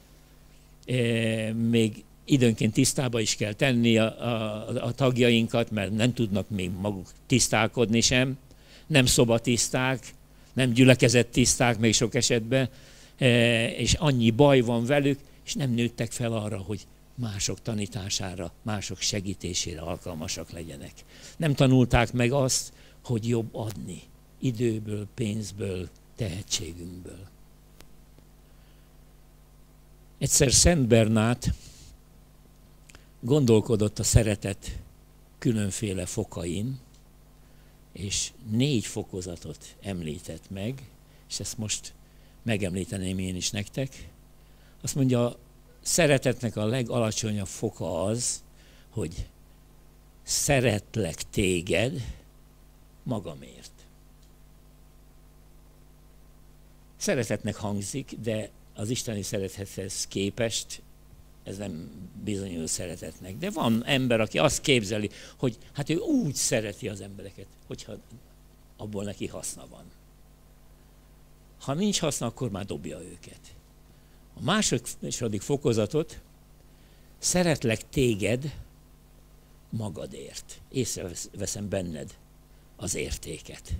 E, még időnként tisztába is kell tenni a, a, a tagjainkat, mert nem tudnak még maguk tisztálkodni sem. Nem szobatiszták, nem gyülekezettiszták még sok esetben, e, és annyi baj van velük, és nem nőttek fel arra, hogy mások tanítására, mások segítésére alkalmasak legyenek. Nem tanulták meg azt, hogy jobb adni időből, pénzből, tehetségünkből. Egyszer Szent Bernát gondolkodott a szeretet különféle fokain, és négy fokozatot említett meg, és ezt most megemlíteném én is nektek. Azt mondja, a szeretetnek a legalacsonyabb foka az, hogy szeretlek téged magamért. Szeretetnek hangzik, de az isteni szeretethez képest ez nem bizonyul szeretetnek. De van ember, aki azt képzeli, hogy hát ő úgy szereti az embereket, hogyha abból neki haszna van. Ha nincs haszna, akkor már dobja őket. A második fokozatot, szeretlek téged magadért. Észreveszem benned az értéket.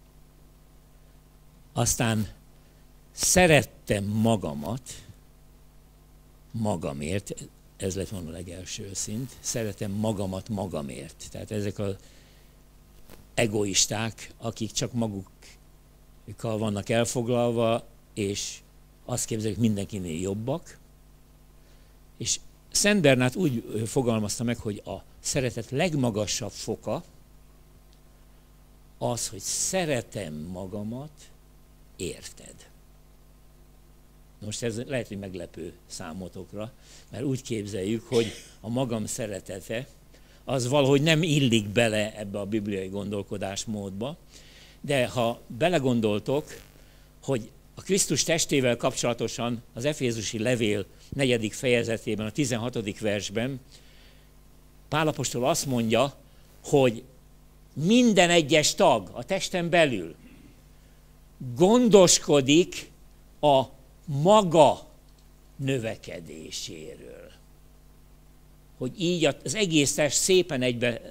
Aztán szerettem magamat magamért, ez lett volna a legelső szint, szeretem magamat magamért. Tehát ezek az egoisták, akik csak magukkal vannak elfoglalva, és azt képzelik, mindenkinél jobbak. És Szent Bernát úgy fogalmazta meg, hogy a szeretet legmagasabb foka az, hogy szeretem magamat, érted. Most ez lehet, hogy meglepő számotokra, mert úgy képzeljük, hogy a magam szeretete az valahogy nem illik bele ebbe a bibliai gondolkodásmódba, de ha belegondoltok, hogy a Krisztus testével kapcsolatosan az Efézusi levél negyedik fejezetében, a tizenhatodik versben Pál apostol azt mondja, hogy minden egyes tag a testen belül gondoskodik a maga növekedéséről. Hogy így az egész test szépen egybe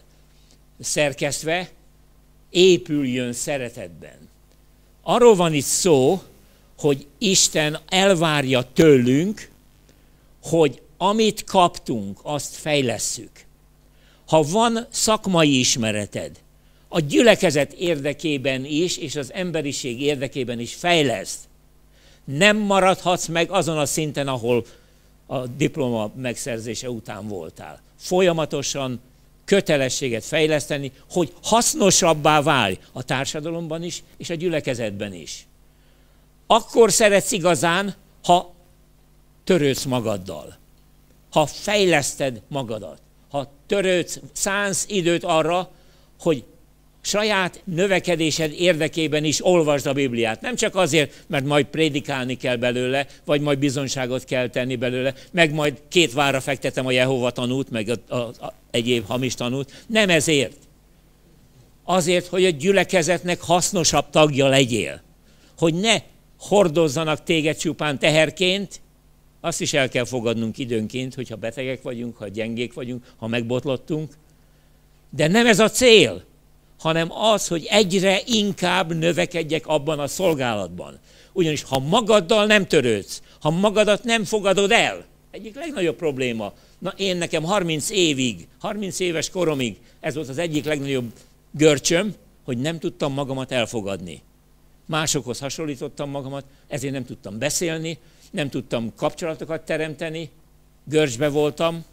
szerkesztve épüljön szeretetben. Arról van itt szó, hogy Isten elvárja tőlünk, hogy amit kaptunk, azt fejlesszük. Ha van szakmai ismereted, a gyülekezet érdekében is, és az emberiség érdekében is fejleszt. Nem maradhatsz meg azon a szinten, ahol a diploma megszerzése után voltál. Folyamatosan kötelességet fejleszteni, hogy hasznosabbá válj a társadalomban is, és a gyülekezetben is. Akkor szeretsz igazán, ha törődsz magaddal, ha fejleszted magadat, ha törődsz, szánsz időt arra, hogy saját növekedésed érdekében is olvasd a Bibliát. Nem csak azért, mert majd prédikálni kell belőle, vagy majd bizonyságot kell tenni belőle, meg majd két várra fektetem a Jehova tanút, meg a, a, a egyéb hamis tanút. Nem ezért. Azért, hogy a gyülekezetnek hasznosabb tagja legyél. Hogy ne hordozzanak téged csupán teherként, azt is el kell fogadnunk időnként, hogyha betegek vagyunk, ha gyengék vagyunk, ha megbotlottunk. De nem ez a cél, hanem az, hogy egyre inkább növekedjek abban a szolgálatban. Ugyanis ha magaddal nem törődsz, ha magadat nem fogadod el, egyik legnagyobb probléma, na én nekem harminc évig, harminc éves koromig, ez volt az egyik legnagyobb görcsöm, hogy nem tudtam magamat elfogadni. Másokhoz hasonlítottam magamat, ezért nem tudtam beszélni, nem tudtam kapcsolatokat teremteni, görcsbe voltam,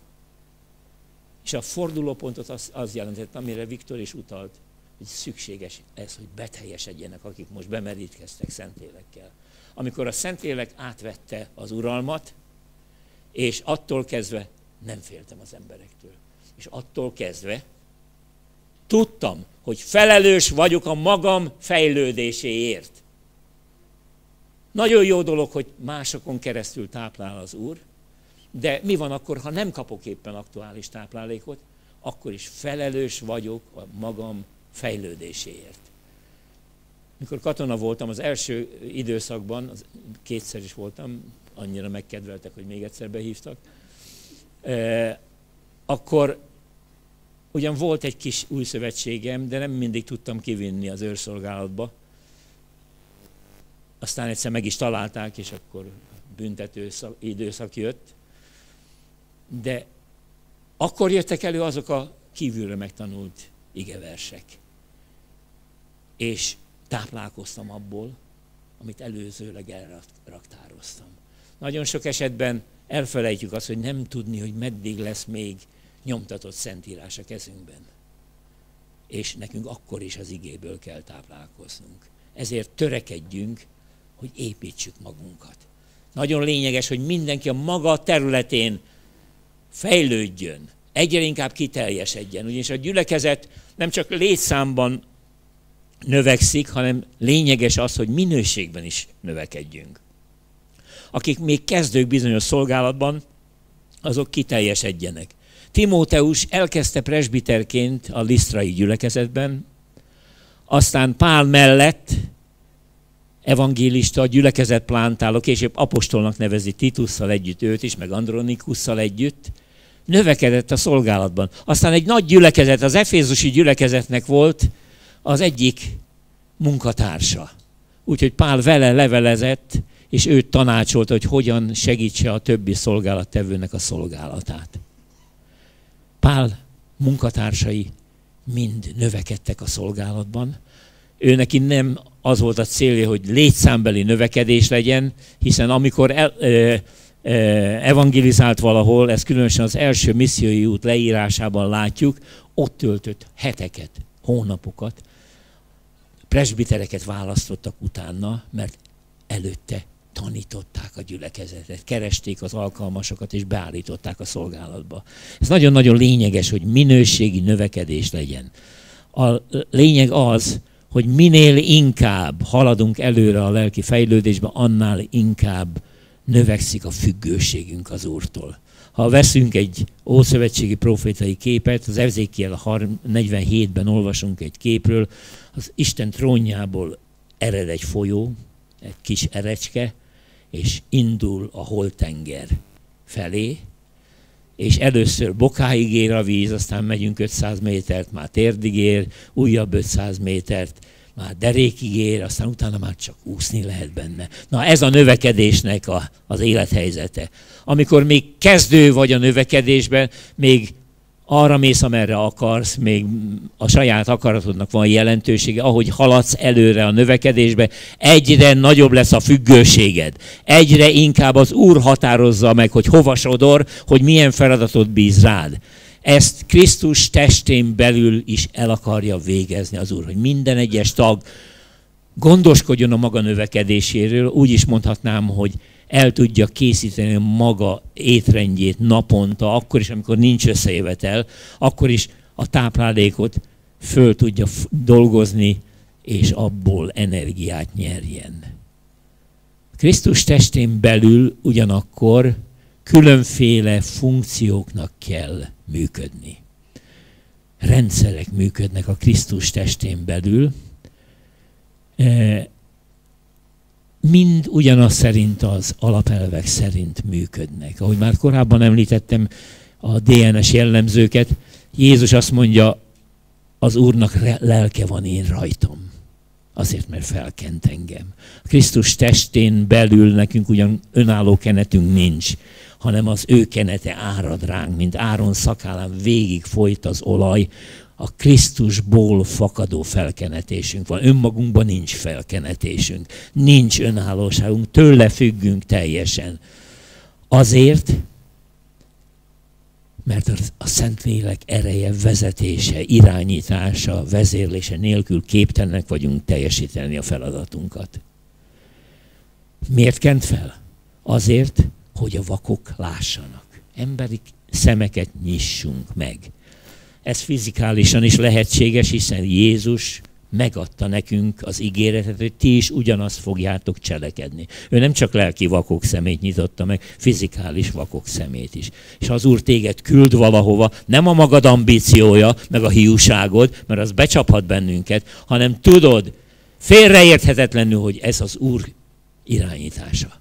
és a fordulópontot az, az jelentett, amire Viktor is utalt, hogy szükséges ez, hogy beteljesedjenek, akik most bemerítkeztek Szentlélekkel. Amikor a Szentlélek átvette az uralmat, és attól kezdve nem féltem az emberektől. És attól kezdve tudtam, hogy felelős vagyok a magam fejlődéséért. Nagyon jó dolog, hogy másokon keresztül táplál az Úr, de mi van akkor, ha nem kapok éppen aktuális táplálékot, akkor is felelős vagyok a magam fejlődéséért. Mikor katona voltam az első időszakban, az kétszer is voltam, annyira megkedveltek, hogy még egyszer behívtak, eh, akkor ugyan volt egy kis új szövetségem, de nem mindig tudtam kivinni az őrszolgálatba. Aztán egyszer meg is találták, és akkor büntető időszak jött. De akkor jöttek elő azok a kívülre megtanult igeversek. És táplálkoztam abból, amit előzőleg elraktároztam. Nagyon sok esetben elfelejtjük azt, hogy nem tudni, hogy meddig lesz még nyomtatott szentírás a kezünkben. És nekünk akkor is az igéből kell táplálkoznunk. Ezért törekedjünk, hogy építsük magunkat. Nagyon lényeges, hogy mindenki a maga területén fejlődjön, egyre inkább kiteljesedjen. Ugyanis a gyülekezet nem csak létszámban növekszik, hanem lényeges az, hogy minőségben is növekedjünk. Akik még kezdők bizonyos szolgálatban, azok kiteljesedjenek. Timóteus elkezdte presbiterként a lisztrai gyülekezetben, aztán Pál mellett evangélista, gyülekezetplántáló, később apostolnak nevezi Titusszal együtt őt is, meg Andronikusszal együtt, növekedett a szolgálatban. Aztán egy nagy gyülekezet, az efézusi gyülekezetnek volt az egyik munkatársa. Úgyhogy Pál vele levelezett, és őt tanácsolta, hogy hogyan segítse a többi szolgálattevőnek a szolgálatát. Pál munkatársai mind növekedtek a szolgálatban. Ő neki nem az volt a célja, hogy létszámbeli növekedés legyen, hiszen amikor el, ö, ö, evangelizált valahol, ez különösen az első missziói út leírásában látjuk, ott töltött heteket, hónapokat, presbitereket választottak utána, mert előtte tanították a gyülekezetet, keresték az alkalmasokat, és beállították a szolgálatba. Ez nagyon-nagyon lényeges, hogy minőségi növekedés legyen. A lényeg az, hogy minél inkább haladunk előre a lelki fejlődésbe, annál inkább növekszik a függőségünk az Úrtól. Ha veszünk egy ószövetségi profétai képet, az Ezékiel negyvenhétben olvasunk egy képről, az Isten trónjából ered egy folyó, egy kis erecske, és indul a holtenger felé, és először bokáig ér a víz, aztán megyünk ötszáz métert, már térdig ér, újabb ötszáz métert, már derékig ér, aztán utána már csak úszni lehet benne. Na ez a növekedésnek a, az élethelyzete. Amikor még kezdő vagy a növekedésben, még arra mész, amerre akarsz, még a saját akaratodnak van jelentősége, ahogy haladsz előre a növekedésbe, egyre nagyobb lesz a függőséged. Egyre inkább az Úr határozza meg, hogy hova sodor, hogy milyen feladatot bíz rád. Ezt Krisztus testén belül is el akarja végezni az Úr, hogy minden egyes tag gondoskodjon a maga növekedéséről, úgy is mondhatnám, hogy el tudja készíteni maga étrendjét naponta, akkor is, amikor nincs összejövetel, akkor is a táplálékot föl tudja dolgozni, és abból energiát nyerjen. Krisztus testén belül ugyanakkor különféle funkcióknak kell működni. Rendszerek működnek a Krisztus testén belül, mind ugyanaz szerint az alapelvek szerint működnek. Ahogy már korábban említettem a dé en es jellemzőket, Jézus azt mondja, az Úrnak lelke van én rajtam. Azért, mert felkent engem. A Krisztus testén belül nekünk ugyan önálló kenetünk nincs, hanem az ő kenete árad ránk, mint Áron szakállán végig folyt az olaj, a Krisztusból fakadó felkenetésünk van. Önmagunkban nincs felkenetésünk, nincs önállóságunk, tőle függünk teljesen. Azért, mert a Szentlélek ereje, vezetése, irányítása, vezérlése nélkül képtelenek vagyunk teljesíteni a feladatunkat. Miért kent fel? Azért, hogy a vakok lássanak. Emberi szemeket nyissunk meg. Ez fizikálisan is lehetséges, hiszen Jézus megadta nekünk az ígéretet, hogy ti is ugyanazt fogjátok cselekedni. Ő nem csak lelki vakok szemét nyitotta meg, fizikális vakok szemét is. És az Úr téged küld valahova, nem a magad ambíciója, meg a hiúságod, mert az becsaphat bennünket, hanem tudod, félreérthetetlenül, hogy ez az Úr irányítása.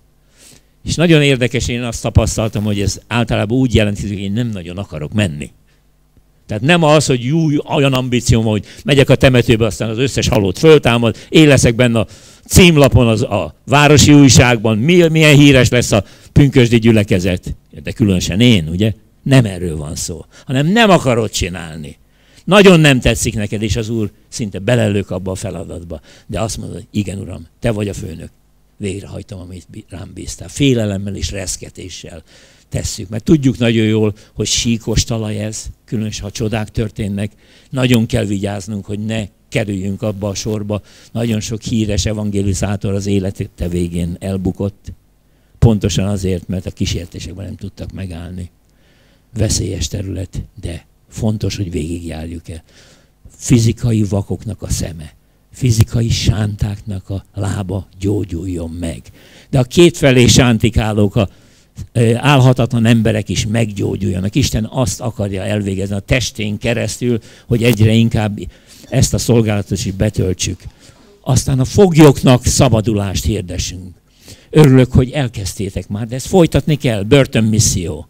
És nagyon érdekes, én azt tapasztaltam, hogy ez általában úgy jelenti, hogy én nem nagyon akarok menni. Tehát nem az, hogy jú, olyan ambícióm, hogy megyek a temetőbe, aztán az összes halott föltámad, én leszek benne a címlapon, az, a városi újságban, milyen híres lesz a pünkösdi gyülekezet. De különösen én, ugye? Nem erről van szó, hanem nem akarod csinálni. Nagyon nem tetszik neked, és az Úr szinte belelök abba a feladatba. De azt mondod, hogy igen, Uram, te vagy a főnök. Végrehajtom, amit rám bíztál. Félelemmel és reszketéssel tesszük, mert tudjuk nagyon jól, hogy síkos talaj ez, különösen ha csodák történnek. Nagyon kell vigyáznunk, hogy ne kerüljünk abba a sorba. Nagyon sok híres evangélizátor az élete végén elbukott. Pontosan azért, mert a kísértésekben nem tudtak megállni. Veszélyes terület, de fontos, hogy végigjárjuk el. Fizikai vakoknak a szeme, fizikai sántáknak a lába gyógyuljon meg. De a kétfelé sántikálók, a álhatatlan emberek is meggyógyuljanak. Isten azt akarja elvégezni a testén keresztül, hogy egyre inkább ezt a szolgálatot is betöltsük. Aztán a foglyoknak szabadulást hirdessünk. Örülök, hogy elkezdtétek már, de ezt folytatni kell, börtönmisszió.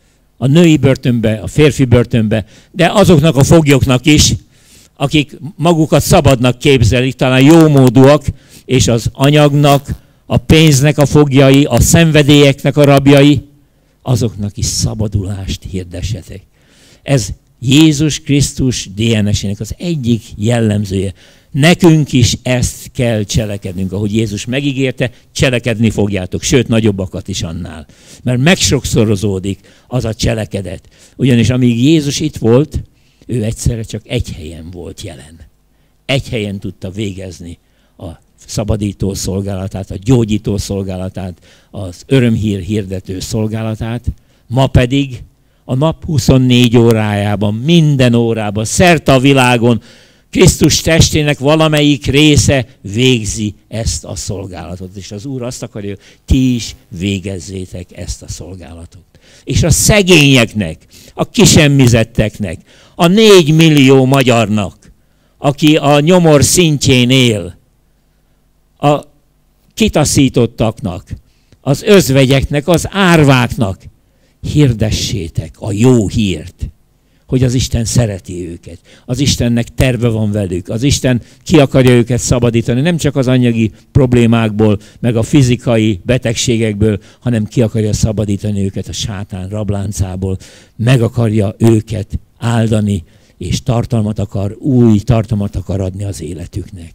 A női börtönbe, a férfi börtönbe, de azoknak a foglyoknak is, akik magukat szabadnak képzelik, talán jómódúak, és az anyagnak, a pénznek a foglyai, a szenvedélyeknek a rabjai, azoknak is szabadulást hirdessetek. Ez Jézus Krisztus dé en es-ének az egyik jellemzője. Nekünk is ezt kell cselekednünk, ahogy Jézus megígérte, cselekedni fogjátok, sőt nagyobbakat is annál. Mert megsokszorozódik az a cselekedet. Ugyanis amíg Jézus itt volt, ő egyszerre csak egy helyen volt jelen. Egy helyen tudta végezni a szabadító szolgálatát, a gyógyító szolgálatát, az örömhír hirdető szolgálatát, ma pedig a nap huszonnégy órájában, minden órában, szerte a világon Krisztus testének valamelyik része végzi ezt a szolgálatot. És az Úr azt akarja, hogy ti is végezzétek ezt a szolgálatot. És a szegényeknek, a kisemmizetteknek, a négy millió magyarnak, aki a nyomor szintjén él, a kitaszítottaknak, az özvegyeknek, az árváknak hirdessétek a jó hírt, hogy az Isten szereti őket. Az Istennek terve van velük. Az Isten ki akarja őket szabadítani, nem csak az anyagi problémákból, meg a fizikai betegségekből, hanem ki akarja szabadítani őket a sátán rabláncából. Meg akarja őket áldani, és tartalmat akar, új tartalmat akar adni az életüknek.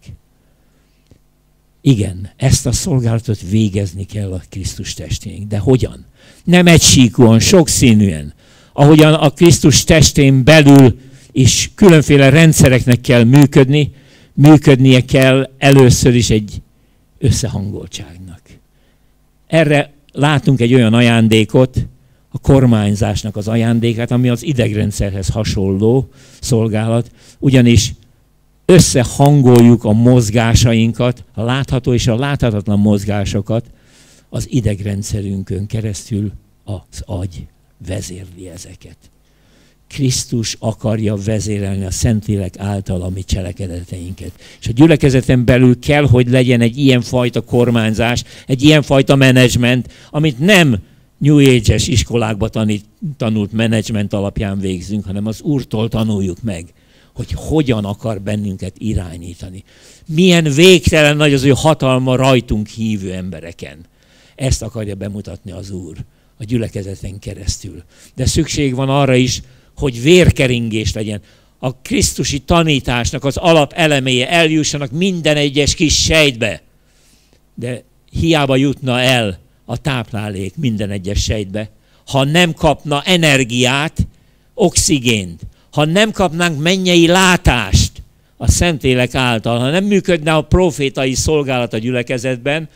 Igen, ezt a szolgálatot végezni kell a Krisztus testének. De hogyan? Nem egysíkúan, sokszínűen. Ahogyan a Krisztus testén belül is különféle rendszereknek kell működni, működnie kell először is egy összehangoltságnak. Erre látunk egy olyan ajándékot, a kormányzásnak az ajándékát, ami az idegrendszerhez hasonló szolgálat, ugyanis összehangoljuk a mozgásainkat, a látható és a láthatatlan mozgásokat az idegrendszerünkön keresztül, az agy vezérli ezeket. Krisztus akarja vezérelni a Szentlélek által a mi cselekedeteinket. És a gyülekezeten belül kell, hogy legyen egy ilyenfajta kormányzás, egy ilyenfajta menedzsment, amit nem New Age-es iskolákba tanít, tanult menedzsment alapján végzünk, hanem az Úrtól tanuljuk meg, hogy hogyan akar bennünket irányítani. Milyen végtelen nagy az ő hatalma rajtunk hívő embereken. Ezt akarja bemutatni az Úr a gyülekezeten keresztül. De szükség van arra is, hogy vérkeringés legyen. A krisztusi tanításnak az alapelemei eljussanak minden egyes kis sejtbe. De hiába jutna el a táplálék minden egyes sejtbe, ha nem kapna energiát, oxigént, ha nem kapnánk mennyei látást a Szentlélek által, ha nem működne a profétai szolgálat a gyülekezetben,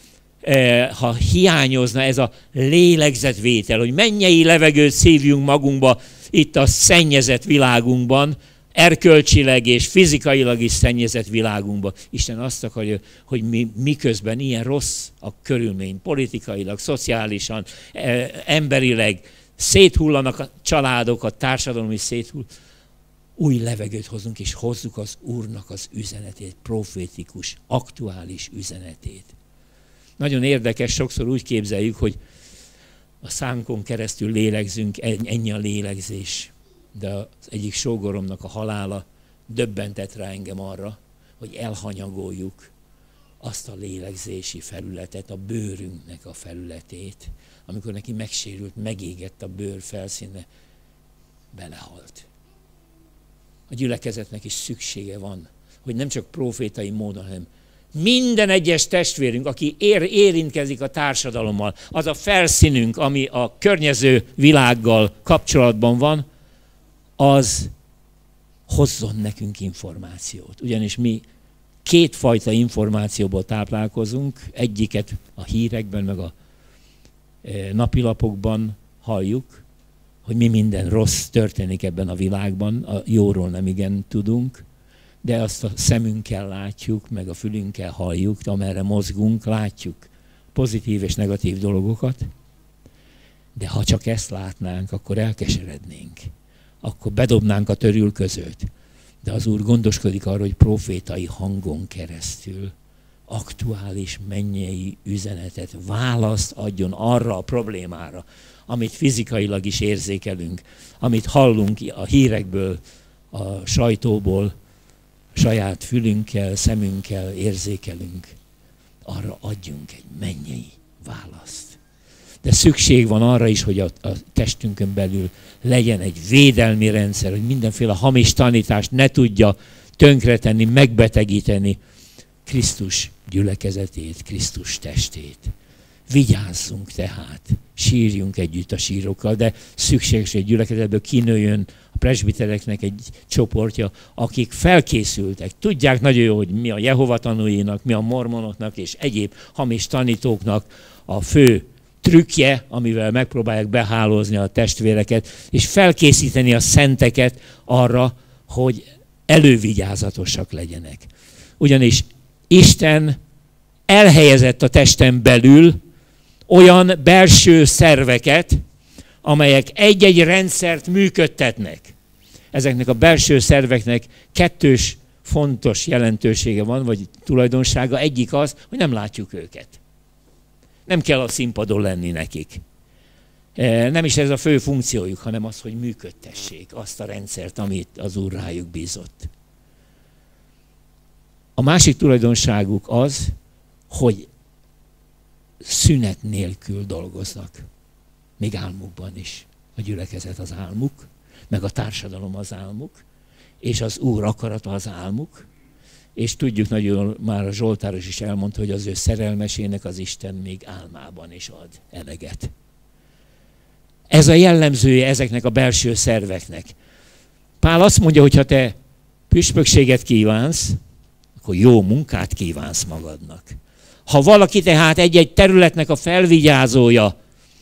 ha hiányozna ez a lélegzetvétel, hogy mennyei levegőt szívjunk magunkba itt a szennyezett világunkban, erkölcsileg és fizikailag is szennyezett világunkban. Isten azt akarja, hogy mi miközben ilyen rossz a körülmény, politikailag, szociálisan, emberileg, széthullanak a családok, a társadalom is széthull, új levegőt hozunk, és hozzuk az Úrnak az üzenetét, profétikus, aktuális üzenetét. Nagyon érdekes, sokszor úgy képzeljük, hogy a szánkon keresztül lélegzünk, ennyi a lélegzés. De az egyik sógoromnak a halála döbbentett rá engem arra, hogy elhanyagoljuk azt a lélegzési felületet, a bőrünknek a felületét. Amikor neki megsérült, megégett a bőr felszíne, belehalt. A gyülekezetnek is szüksége van, hogy nem csak profétai módon, hanem minden egyes testvérünk, aki ér, érintkezik a társadalommal, az a felszínünk, ami a környező világgal kapcsolatban van, az hozzon nekünk információt. Ugyanis mi kétfajta információból táplálkozunk, egyiket a hírekben, meg a napilapokban halljuk, hogy mi minden rossz történik ebben a világban, a jóról nem igen tudunk, de azt a szemünkkel látjuk, meg a fülünkkel halljuk, amerre mozgunk, látjuk pozitív és negatív dolgokat, de ha csak ezt látnánk, akkor elkeserednénk. Akkor bedobnánk a törülközőt. De az Úr gondoskodik arról, hogy profétai hangon keresztül aktuális mennyei üzenetet, választ adjon arra a problémára, amit fizikailag is érzékelünk, amit hallunk a hírekből, a sajtóból, saját fülünkkel, szemünkkel érzékelünk. Arra adjunk egy mennyei választ. De szükség van arra is, hogy a, a testünkön belül legyen egy védelmi rendszer, hogy mindenféle hamis tanítást ne tudja tönkretenni, megbetegíteni Krisztus gyülekezetét, Krisztus testét. Vigyázzunk tehát, sírjunk együtt a sírokkal, de szükséges, hogy egy gyülekezetből kinőjön a presbitereknek egy csoportja, akik felkészültek, tudják nagyon jó, hogy mi a Jehova tanúinak, mi a mormonoknak és egyéb hamis tanítóknak a fő trükkje, amivel megpróbálják behálózni a testvéreket, és felkészíteni a szenteket arra, hogy elővigyázatosak legyenek. Ugyanis Isten elhelyezett a testen belül olyan belső szerveket, amelyek egy-egy rendszert működtetnek. Ezeknek a belső szerveknek kettős fontos jelentősége van, vagy tulajdonsága. Egyik az, hogy nem látjuk őket. Nem kell a színpadon lenni nekik. Nem is ez a fő funkciójuk, hanem az, hogy működtessék azt a rendszert, amit az Úr rájuk bízott. A másik tulajdonságuk az, hogy szünet nélkül dolgoznak. Még álmukban is. A gyülekezet az álmuk, meg a társadalom az álmuk, és az Úr akarata az álmuk, és tudjuk nagyon, már a Zsoltáros is elmondta, hogy az ő szerelmesének az Isten még álmában is ad eleget. Ez a jellemzője ezeknek a belső szerveknek. Pál azt mondja, hogy ha te püspökséget kívánsz, akkor jó munkát kívánsz magadnak. Ha valaki tehát egy-egy területnek a felvigyázója,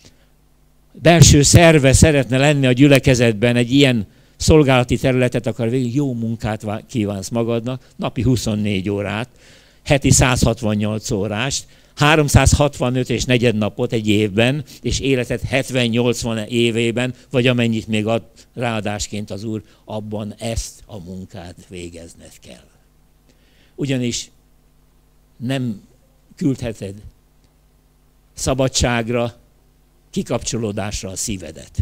belső szerve szeretne lenni a gyülekezetben, egy ilyen szolgálati területet akar végig, jó munkát kívánsz magadnak, napi huszonnégy órát, heti száz hatvannyolc órást, háromszázhatvanöt és negyed napot egy évben, és életed hetven-nyolcvan évében, vagy amennyit még ad ráadásként az Úr, abban ezt a munkát végezned kell. Ugyanis nem küldheted szabadságra, kikapcsolódásra a szívedet,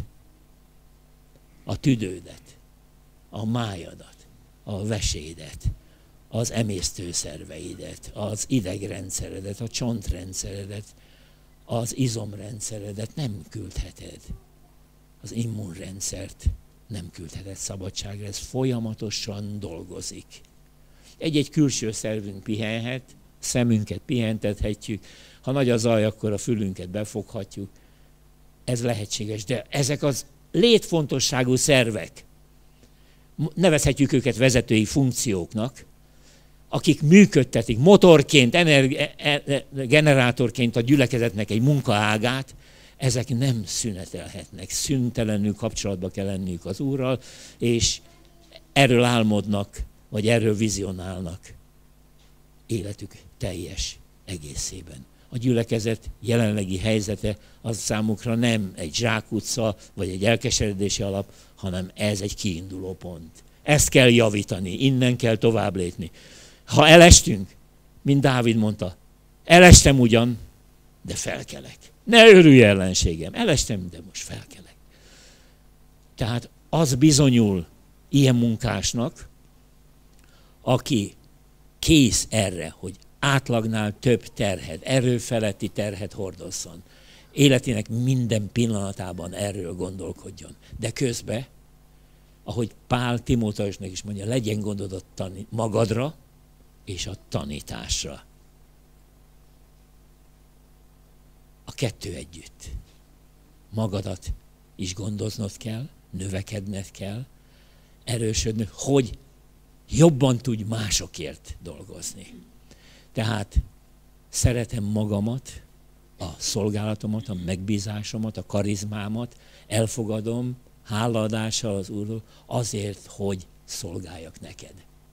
a tüdődet, a májadat, a vesédet, az emésztőszerveidet, az idegrendszeredet, a csontrendszeredet, az izomrendszeredet nem küldheted. Az immunrendszert nem küldheted szabadságra, ez folyamatosan dolgozik. Egy-egy külső szervünk pihenhet, szemünket pihentethetjük, ha nagy a zaj, akkor a fülünket befoghatjuk. Ez lehetséges, de ezek az létfontosságú szervek, nevezhetjük őket vezetői funkcióknak, akik működtetik motorként, energi- generátorként a gyülekezetnek egy munkaágát, ezek nem szünetelhetnek, szüntelenül kapcsolatba kell lenniük az Úrral, és erről álmodnak, vagy erről vizionálnak életük teljes egészében. A gyülekezet jelenlegi helyzete az számukra nem egy zsákutca, vagy egy elkeseredési alap, hanem ez egy kiinduló pont. Ezt kell javítani, innen kell tovább lépni. Ha elestünk, mint Dávid mondta, elestem ugyan, de felkelek. Ne örülj ellenségem, elestem, de most felkelek. Tehát az bizonyul ilyen munkásnak, aki kész erre, hogy átlagnál több terhet, erőfeletti terhet hordozzon. Életének minden pillanatában erről gondolkodjon. De közben, ahogy Pál Timóteusnak is mondja, legyen gondod a tani- magadra és a tanításra. A kettő együtt. Magadat is gondoznod kell, növekedned kell, erősödnöd, hogy jobban tudj másokért dolgozni. Tehát szeretem magamat, a szolgálatomat, a megbízásomat, a karizmámat, elfogadom hálaadással az Úrról azért, hogy szolgáljak neked.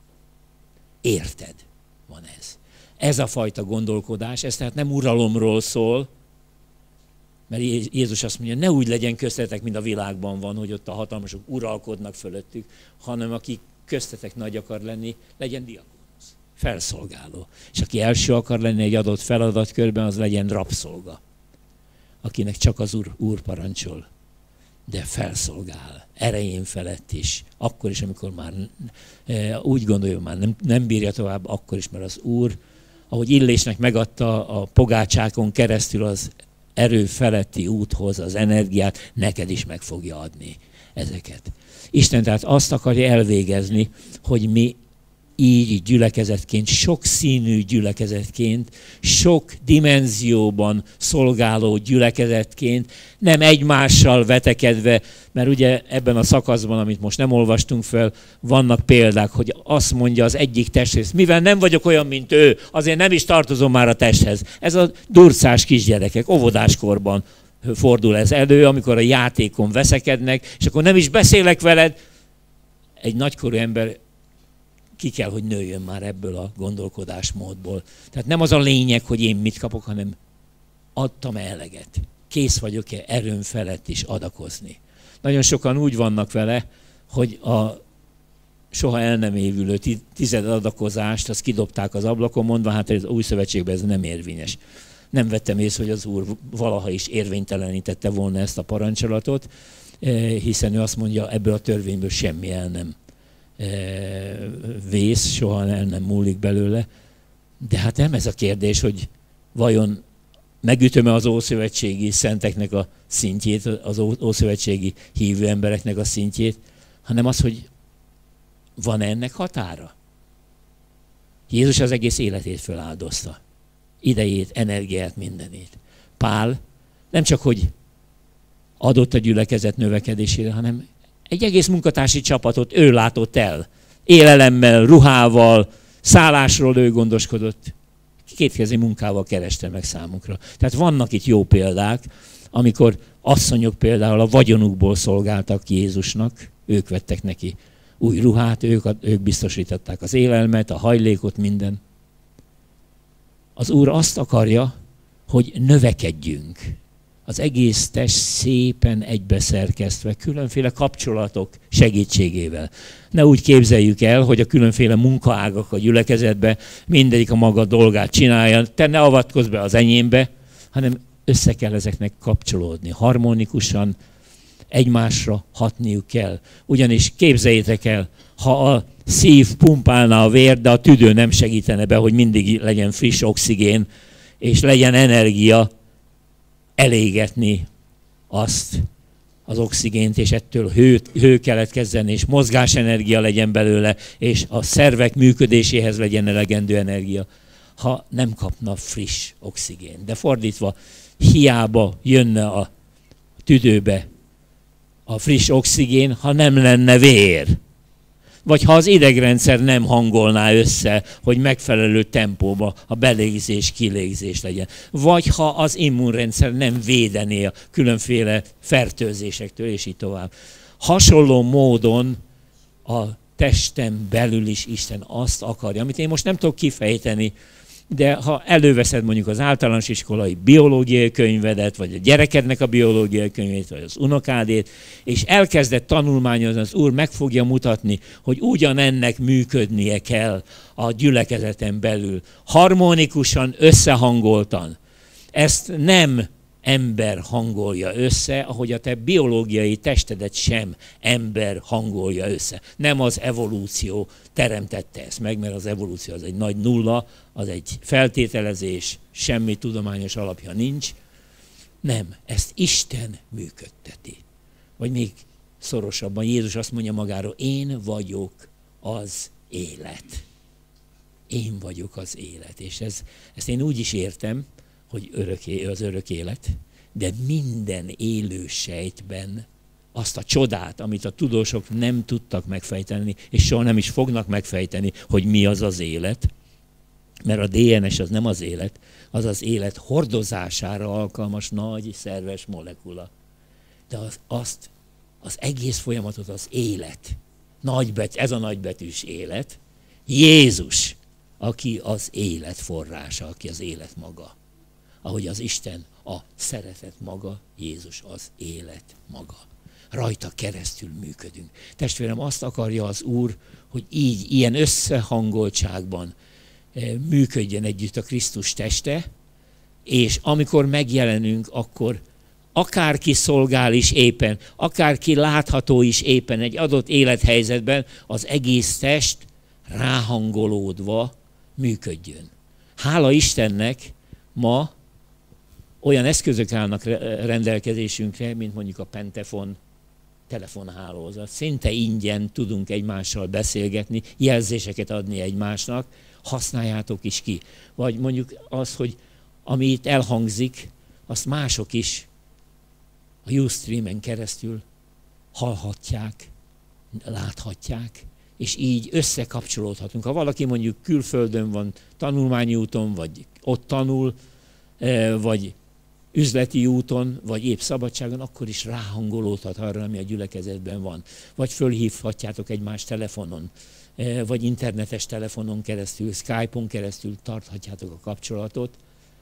Érted? Van ez. Ez a fajta gondolkodás, ez tehát nem uralomról szól, mert Jézus azt mondja, ne úgy legyen köztetek, mint a világban van, hogy ott a hatalmasok uralkodnak fölöttük, hanem aki köztetek nagy akar lenni, legyen diakonusz, felszolgáló. És aki első akar lenni egy adott feladatkörben, az legyen rabszolga, akinek csak az Úr, úr parancsol, de felszolgál, erején felett is, akkor is, amikor már e, úgy gondolja, már nem, nem bírja tovább, akkor is, mert az Úr, ahogy Illésnek megadta a pogácsákon keresztül az erő feletti úthoz az energiát, neked is meg fogja adni ezeket. Isten tehát azt akarja elvégezni, hogy mi így gyülekezetként, sok színű gyülekezetként, sok dimenzióban szolgáló gyülekezetként, nem egymással vetekedve, mert ugye ebben a szakaszban, amit most nem olvastunk fel, vannak példák, hogy azt mondja az egyik testrész, mivel nem vagyok olyan, mint ő, azért nem is tartozom már a testhez. Ez a durcás kisgyerekek, óvodáskorban fordul ez elő, amikor a játékon veszekednek, és akkor nem is beszélek veled. Egy nagykorú ember ki kell, hogy nőjön már ebből a gondolkodásmódból. Tehát nem az a lényeg, hogy én mit kapok, hanem adtam eleget. Kész vagyok-e erőm felett is adakozni. Nagyon sokan úgy vannak vele, hogy a soha el nem évülő tized adakozást, azt kidobták az ablakon, mondva, hát az új szövetségben ez nem érvényes. Nem vettem észre, hogy az Úr valaha is érvénytelenítette volna ezt a parancsolatot, hiszen ő azt mondja, ebből a törvényből semmi el nem vész, soha el nem múlik belőle. De hát nem ez a kérdés, hogy vajon megütöm-e az ószövetségi szenteknek a szintjét, az ószövetségi hívő embereknek a szintjét, hanem az, hogy van-e ennek határa? Jézus az egész életét feláldozta. Idejét, energiát, mindenét. Pál nem csak, hogy adott a gyülekezet növekedésére, hanem egy egész munkatársi csapatot ő látott el. Élelemmel, ruhával, szállásról ő gondoskodott. Kétkezi munkával kereste meg számukra. Tehát vannak itt jó példák, amikor asszonyok például a vagyonukból szolgáltak Jézusnak, ők vettek neki új ruhát, ők, ők biztosították az élelmet, a hajlékot, minden. Az Úr azt akarja, hogy növekedjünk. Az egész test szépen egybeszerkesztve, különféle kapcsolatok segítségével. Ne úgy képzeljük el, hogy a különféle munkaágak a gyülekezetbe mindegyik a maga dolgát csinálja, te ne avatkozz be az enyémbe, hanem össze kell ezeknek kapcsolódni. Harmonikusan egymásra hatniuk kell. Ugyanis képzeljétek el, ha a szív pumpálna a vért, de a tüdő nem segítene be, hogy mindig legyen friss oxigén, és legyen energia elégetni azt az oxigént, és ettől hő, hő keletkezzen, és mozgásenergia legyen belőle, és a szervek működéséhez legyen elegendő energia, ha nem kapna friss oxigént. De fordítva, hiába jönne a tüdőbe a friss oxigén, ha nem lenne vér. Vagy ha az idegrendszer nem hangolná össze, hogy megfelelő tempóba a belégzés, kilégzés legyen. Vagy ha az immunrendszer nem védené a különféle fertőzésektől, és így tovább. Hasonló módon a testen belül is Isten azt akarja, amit én most nem tudok kifejteni, de ha előveszed mondjuk az általános iskolai biológiai könyvedet, vagy a gyerekednek a biológiai könyvét, vagy az unokádét, és elkezdett tanulmányozni, az Úr meg fogja mutatni, hogy ugyanennek működnie kell a gyülekezeten belül. Harmonikusan, összehangoltan. Ezt nem ember hangolja össze, ahogy a te biológiai testedet sem ember hangolja össze. Nem az evolúció teremtette ezt meg, mert az evolúció az egy nagy nulla, az egy feltételezés, semmi tudományos alapja nincs. Nem, ezt Isten működteti. Vagy még szorosabban Jézus azt mondja magáról, én vagyok az élet. Én vagyok az élet. És ez, ezt én úgy is értem, hogy örök, az örök élet, de minden élő sejtben azt a csodát, amit a tudósok nem tudtak megfejteni, és soha nem is fognak megfejteni, hogy mi az az élet, mert a dé en es az nem az élet, az az élet hordozására alkalmas nagy szerves molekula. De az, azt, az egész folyamatot az élet, nagybet, ez a nagybetűs élet, Jézus, aki az élet forrása, aki az élet maga. Ahogy az Isten a szeretet maga, Jézus az élet maga. Rajta keresztül működünk. Testvérem, azt akarja az Úr, hogy így, ilyen összehangoltságban működjön együtt a Krisztus teste, és amikor megjelenünk, akkor akárki szolgál is éppen, akárki látható is éppen egy adott élethelyzetben, az egész test ráhangolódva működjön. Hála Istennek ma olyan eszközök állnak rendelkezésünkre, mint mondjuk a Pentefon telefonhálózat. Szinte ingyen tudunk egymással beszélgetni, jelzéseket adni egymásnak, használjátok is ki. Vagy mondjuk az, hogy ami itt elhangzik, azt mások is a Ustreamen keresztül hallhatják, láthatják, és így összekapcsolódhatunk. Ha valaki mondjuk külföldön van, tanulmányi úton, vagy ott tanul, vagy üzleti úton, vagy épp szabadságon, akkor is ráhangolódhat arra, ami a gyülekezetben van. Vagy fölhívhatjátok egymást telefonon, vagy internetes telefonon keresztül, Skype-on keresztül tarthatjátok a kapcsolatot.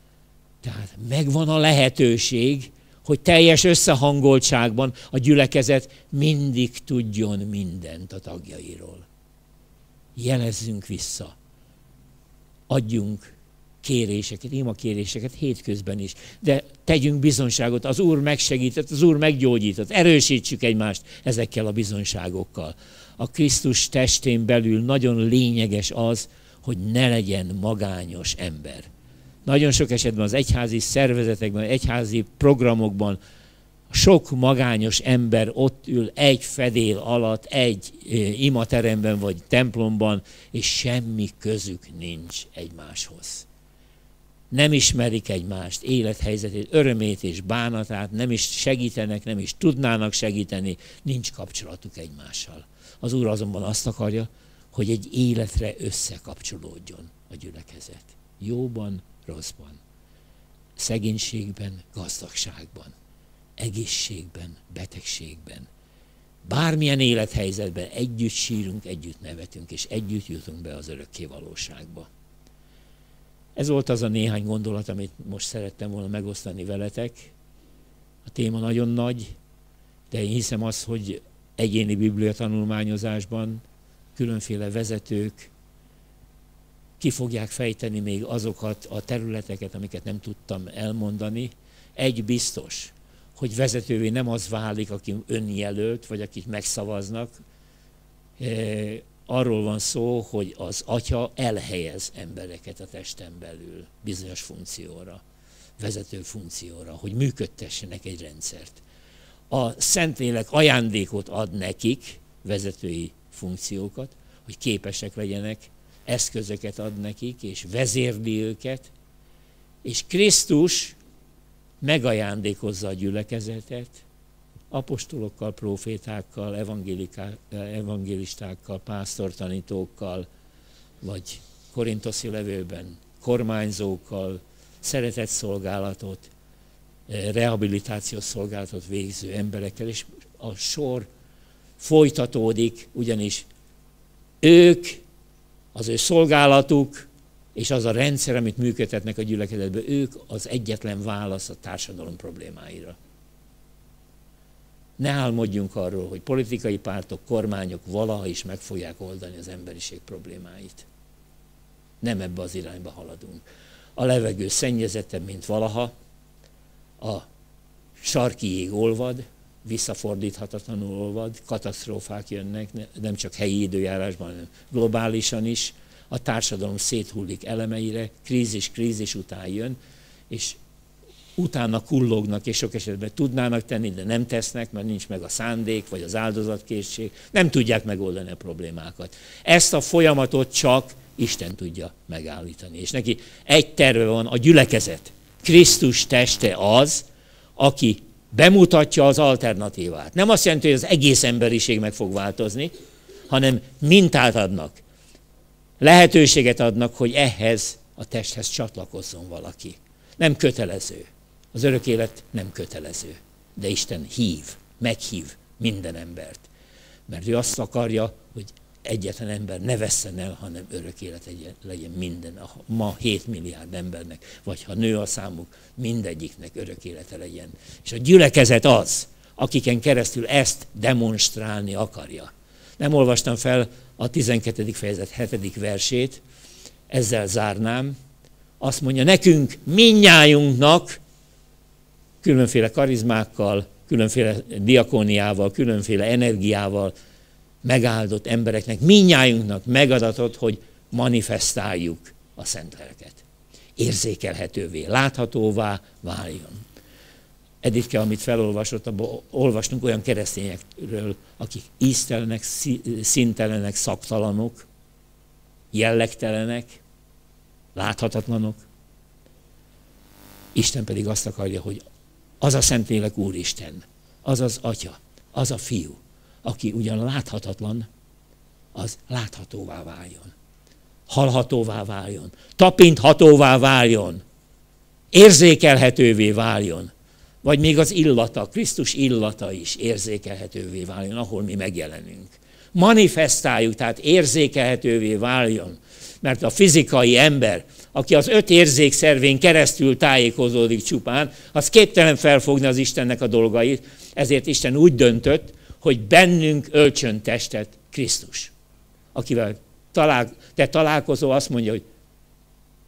Tehát megvan a lehetőség, hogy teljes összehangoltságban a gyülekezet mindig tudjon mindent a tagjairól. Jelezzünk vissza. Adjunk kéréseket, ima kéréseket hétközben is. De tegyünk bizonyságot, az Úr megsegített, az Úr meggyógyított, erősítsük egymást ezekkel a bizonyságokkal. A Krisztus testén belül nagyon lényeges az, hogy ne legyen magányos ember. Nagyon sok esetben az egyházi szervezetekben, egyházi programokban sok magányos ember ott ül egy fedél alatt, egy imateremben vagy templomban, és semmi közük nincs egymáshoz. Nem ismerik egymást, élethelyzetét, örömét és bánatát, nem is segítenek, nem is tudnának segíteni, nincs kapcsolatuk egymással. Az Úr azonban azt akarja, hogy egy életre összekapcsolódjon a gyülekezet. Jóban, rosszban, szegénységben, gazdagságban, egészségben, betegségben. Bármilyen élethelyzetben együtt sírunk, együtt nevetünk, és együtt jutunk be az örökké valóságba. Ez volt az a néhány gondolat, amit most szerettem volna megosztani veletek. A téma nagyon nagy, de én hiszem azt, hogy egyéni biblia tanulmányozásban különféle vezetők ki fogják fejteni még azokat a területeket, amiket nem tudtam elmondani. Egy biztos, hogy vezetővé nem az válik, aki önjelölt, vagy akit megszavaznak. Arról van szó, hogy az Atya elhelyez embereket a testen belül bizonyos funkcióra, vezető funkcióra, hogy működtessenek egy rendszert. A Szentlélek ajándékot ad nekik, vezetői funkciókat, hogy képesek legyenek, eszközöket ad nekik, és vezérli őket, és Krisztus megajándékozza a gyülekezetet, apostolokkal, profétákkal, evangélistákkal, pásztortanítókkal, vagy korintoszi levélben kormányzókkal, szeretett szolgálatot, rehabilitációs szolgálatot végző emberekkel, és a sor folytatódik, ugyanis ők, az ő szolgálatuk, és az a rendszer, amit működtetnek a gyülekezetben, ők az egyetlen válasz a társadalom problémáira. Ne álmodjunk arról, hogy politikai pártok, kormányok valaha is meg fogják oldani az emberiség problémáit. Nem ebbe az irányba haladunk. A levegő szennyezettebb, mint valaha, a sarki jég olvad, visszafordíthatatlanul olvad, katasztrófák jönnek, nem csak helyi időjárásban, hanem globálisan is. A társadalom széthullik elemeire, krízis, krízis után jön, és utána kullognak, és sok esetben tudnának tenni, de nem tesznek, mert nincs meg a szándék, vagy az áldozatkészség, nem tudják megoldani a problémákat. Ezt a folyamatot csak Isten tudja megállítani. És neki egy terve van, a gyülekezet. Krisztus teste az, aki bemutatja az alternatívát. Nem azt jelenti, hogy az egész emberiség meg fog változni, hanem mintát adnak. Lehetőséget adnak, hogy ehhez a testhez csatlakozzon valaki. Nem kötelező. Az örök élet nem kötelező. De Isten hív, meghív minden embert. Mert ő azt akarja, hogy egyetlen ember ne vesszen el, hanem örök élet legyen minden. A ma hét milliárd embernek, vagy ha nő a számuk, mindegyiknek örök élete legyen. És a gyülekezet az, akiken keresztül ezt demonstrálni akarja. Nem olvastam fel a tizenkettedik fejezet hetedik versét, ezzel zárnám. Azt mondja, nekünk mindnyájunknak különféle karizmákkal, különféle diakóniával, különféle energiával megáldott embereknek, mindnyájunknak megadatott, hogy manifestáljuk a szent lelket. Érzékelhetővé, láthatóvá váljon. Editke, amit felolvasott, abban olvasnunk olyan keresztényekről, akik íztelenek, színtelenek, szaktalanok, jellegtelenek, láthatatlanok. Isten pedig azt akarja, hogy az a Szentlélek Úristen, az az Atya, az a Fiú, aki ugyan láthatatlan, az láthatóvá váljon. Hallhatóvá váljon. Tapinthatóvá váljon. Érzékelhetővé váljon. Vagy még az illata, Krisztus illata is érzékelhetővé váljon, ahol mi megjelenünk. Manifestáljuk, tehát érzékelhetővé váljon. Mert a fizikai ember, aki az öt érzékszervén keresztül tájékozódik csupán, az képtelen felfogni az Istennek a dolgait, ezért Isten úgy döntött, hogy bennünk öltsön testet Krisztus. Akivel talál, te találkozol, azt mondja, hogy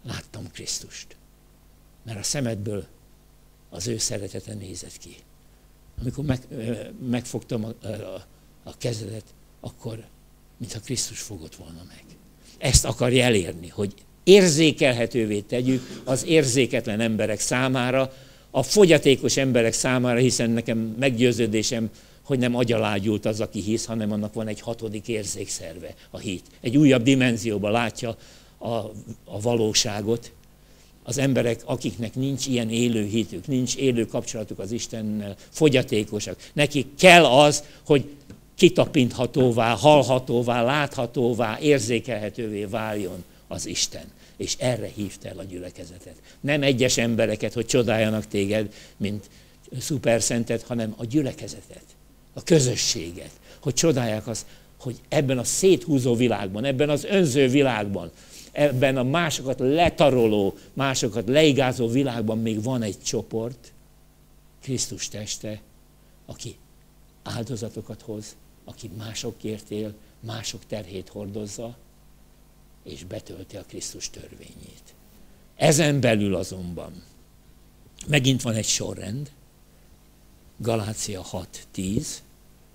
láttam Krisztust. Mert a szemedből az ő szeretete nézett ki. Amikor meg, megfogtam a, a, a kezedet, akkor mintha Krisztus fogott volna meg. Ezt akarja elérni, hogy érzékelhetővé tegyük az érzéketlen emberek számára, a fogyatékos emberek számára, hiszen nekem meggyőződésem, hogy nem agyalágyult az, aki hisz, hanem annak van egy hatodik érzékszerve, a hit. Egy újabb dimenzióban látja a, a valóságot. Az emberek, akiknek nincs ilyen élő hitük, nincs élő kapcsolatuk az Istennel, fogyatékosak. Nekik kell az, hogy kitapinthatóvá, hallhatóvá, láthatóvá, érzékelhetővé váljon az Isten. És erre hívta el a gyülekezetet. Nem egyes embereket, hogy csodáljanak téged, mint szuperszentet, hanem a gyülekezetet, a közösséget. Hogy csodálják azt, hogy ebben a széthúzó világban, ebben az önző világban, ebben a másokat letaroló, másokat leigázó világban még van egy csoport, Krisztus teste, aki áldozatokat hoz, aki másokért él, mások terhét hordozza, és betölti a Krisztus törvényét. Ezen belül azonban megint van egy sorrend, Galácia hat tíz,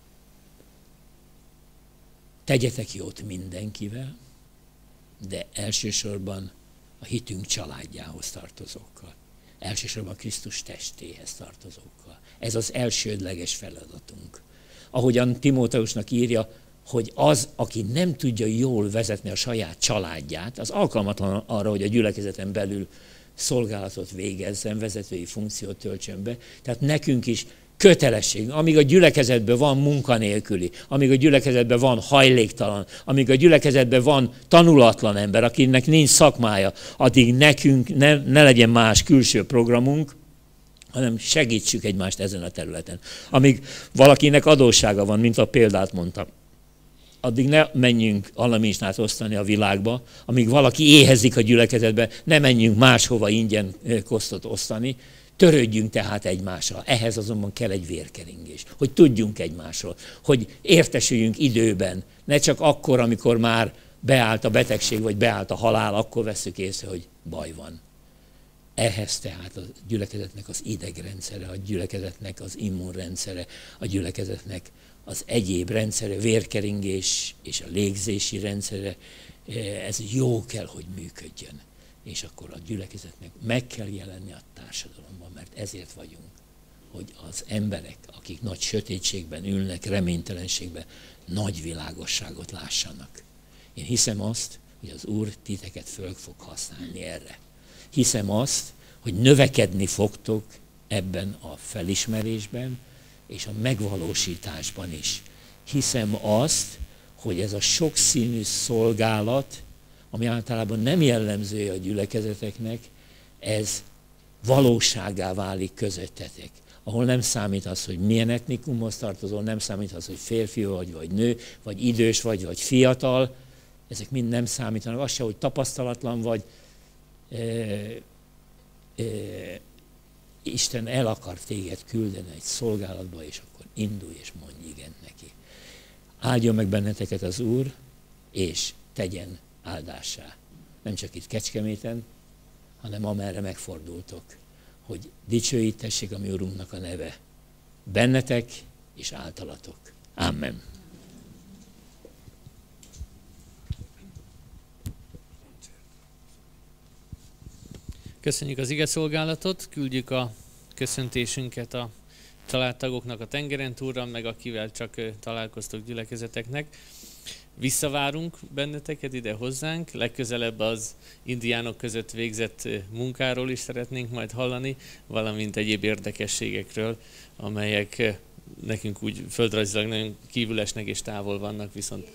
tegyetek jót mindenkivel, de elsősorban a hitünk családjához tartozókkal. Elsősorban Krisztus testéhez tartozókkal. Ez az elsődleges feladatunk. Ahogyan Timóteusnak írja, hogy az, aki nem tudja jól vezetni a saját családját, az alkalmatlan arra, hogy a gyülekezeten belül szolgálatot végezzen, vezetői funkciót töltsön be. Tehát nekünk is kötelesség, amíg a gyülekezetben van munkanélküli, amíg a gyülekezetben van hajléktalan, amíg a gyülekezetben van tanulatlan ember, akinek nincs szakmája, addig nekünk ne, ne legyen más külső programunk, hanem segítsük egymást ezen a területen. Amíg valakinek adóssága van, mint a példát mondtam, addig ne menjünk alaminsnát osztani a világba, amíg valaki éhezik a gyülekezetbe, ne menjünk máshova ingyen kosztot osztani, törődjünk tehát egymással. Ehhez azonban kell egy vérkeringés, hogy tudjunk egymásról, hogy értesüljünk időben, ne csak akkor, amikor már beállt a betegség, vagy beállt a halál, akkor vesszük észre, hogy baj van. Ehhez tehát a gyülekezetnek az idegrendszere, a gyülekezetnek az immunrendszere, a gyülekezetnek az egyéb rendszere, vérkeringés és a légzési rendszere, ez jó kell, hogy működjön. És akkor a gyülekezetnek meg kell jelenni a társadalomban, mert ezért vagyunk, hogy az emberek, akik nagy sötétségben ülnek, reménytelenségben, nagy világosságot lássanak. Én hiszem azt, hogy az Úr titeket föl fog használni erre. Hiszem azt, hogy növekedni fogtok ebben a felismerésben, és a megvalósításban is. Hiszem azt, hogy ez a sokszínű szolgálat, ami általában nem jellemzője a gyülekezeteknek, ez valósággá válik közöttetek. Ahol nem számít az, hogy milyen etnikumhoz tartozol, nem számít az, hogy férfi vagy, vagy nő, vagy idős vagy, vagy fiatal, ezek mind nem számítanak. Az se, hogy tapasztalatlan vagy, e, e, Isten el akar téged küldeni egy szolgálatba, és akkor indulj és mondj igent neki. Áldjon meg benneteket az Úr, és tegyen áldássá. Nem csak itt Kecskeméten, hanem amerre megfordultok, hogy dicsőítessék a mi Urunknak a neve. Bennetek és általatok. Amen. Köszönjük az igeszolgálatot, küldjük a köszöntésünket a családtagoknak a tengeren túlra, meg akivel csak találkoztok gyülekezeteknek. Visszavárunk benneteket ide hozzánk, legközelebb az indiánok között végzett munkáról is szeretnénk majd hallani, valamint egyéb érdekességekről, amelyek nekünk úgy földrajzilag nagyon kívülesnek és távol vannak, viszont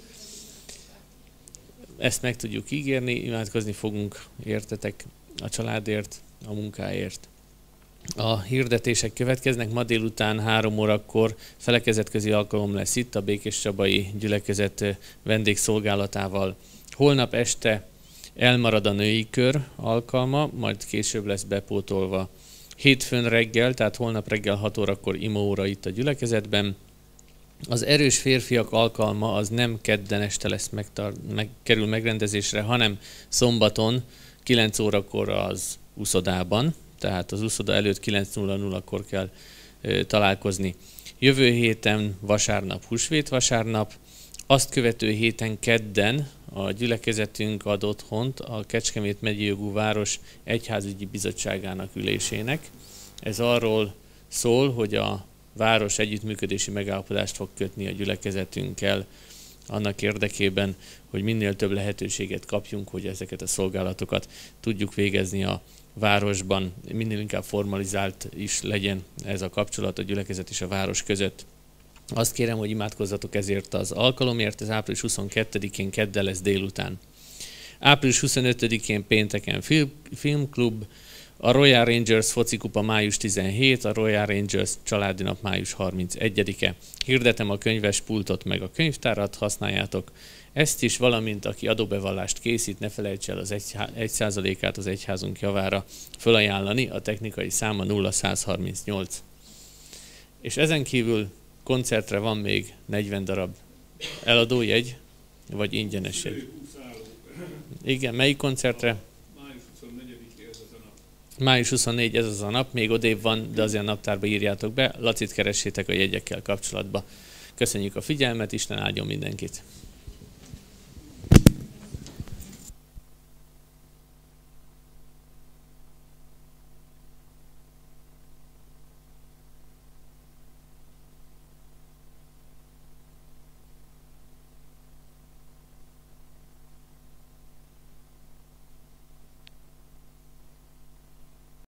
ezt meg tudjuk ígérni, imádkozni fogunk értetek a családért, a munkáért. A hirdetések következnek, ma délután három órakor felekezetközi alkalom lesz itt a Békéscsabai gyülekezet vendégszolgálatával. Holnap este elmarad a női kör alkalma, majd később lesz bepótolva. Hétfőn reggel, tehát holnap reggel hat órakor imóra itt a gyülekezetben. Az erős férfiak alkalma az nem kedden este lesz megtar- meg, kerül megrendezésre, hanem szombaton kilenc órakor az úszodában, tehát az úszoda előtt kilenc óra nullakor kell ö, találkozni. Jövő héten vasárnap, húsvét vasárnap, azt követő héten kedden a gyülekezetünk ad otthont a Kecskemét megyei jogú város egyházügyi bizottságának ülésének. Ez arról szól, hogy a város együttműködési megállapodást fog kötni a gyülekezetünkkel annak érdekében, hogy minél több lehetőséget kapjunk, hogy ezeket a szolgálatokat tudjuk végezni a városban, minél inkább formalizált is legyen ez a kapcsolat a gyülekezet és a város között. Azt kérem, hogy imádkozzatok ezért az alkalomért, ez április huszonkettedikén keddel lesz délután. április huszonötödikén pénteken film, filmklub, a Royal Rangers focikupa május tizenhetedike, a Royal Rangers családi nap május harmincegyedike. Hirdetem a könyves pultot meg a könyvtárat, használjátok ezt is, valamint aki adóbevallást készít, ne felejts el az egy százalékát az egyházunk javára fölajánlani, a technikai száma nulla százharmincnyolc. És ezen kívül koncertre van még negyven darab eladójegy, vagy ingyenes jegy. Igen, melyik koncertre? május huszonnégy ez az a nap, még odébb van, de azért a naptárba írjátok be, Lacit keressétek a jegyekkel kapcsolatba. Köszönjük a figyelmet, Isten áldjon mindenkit!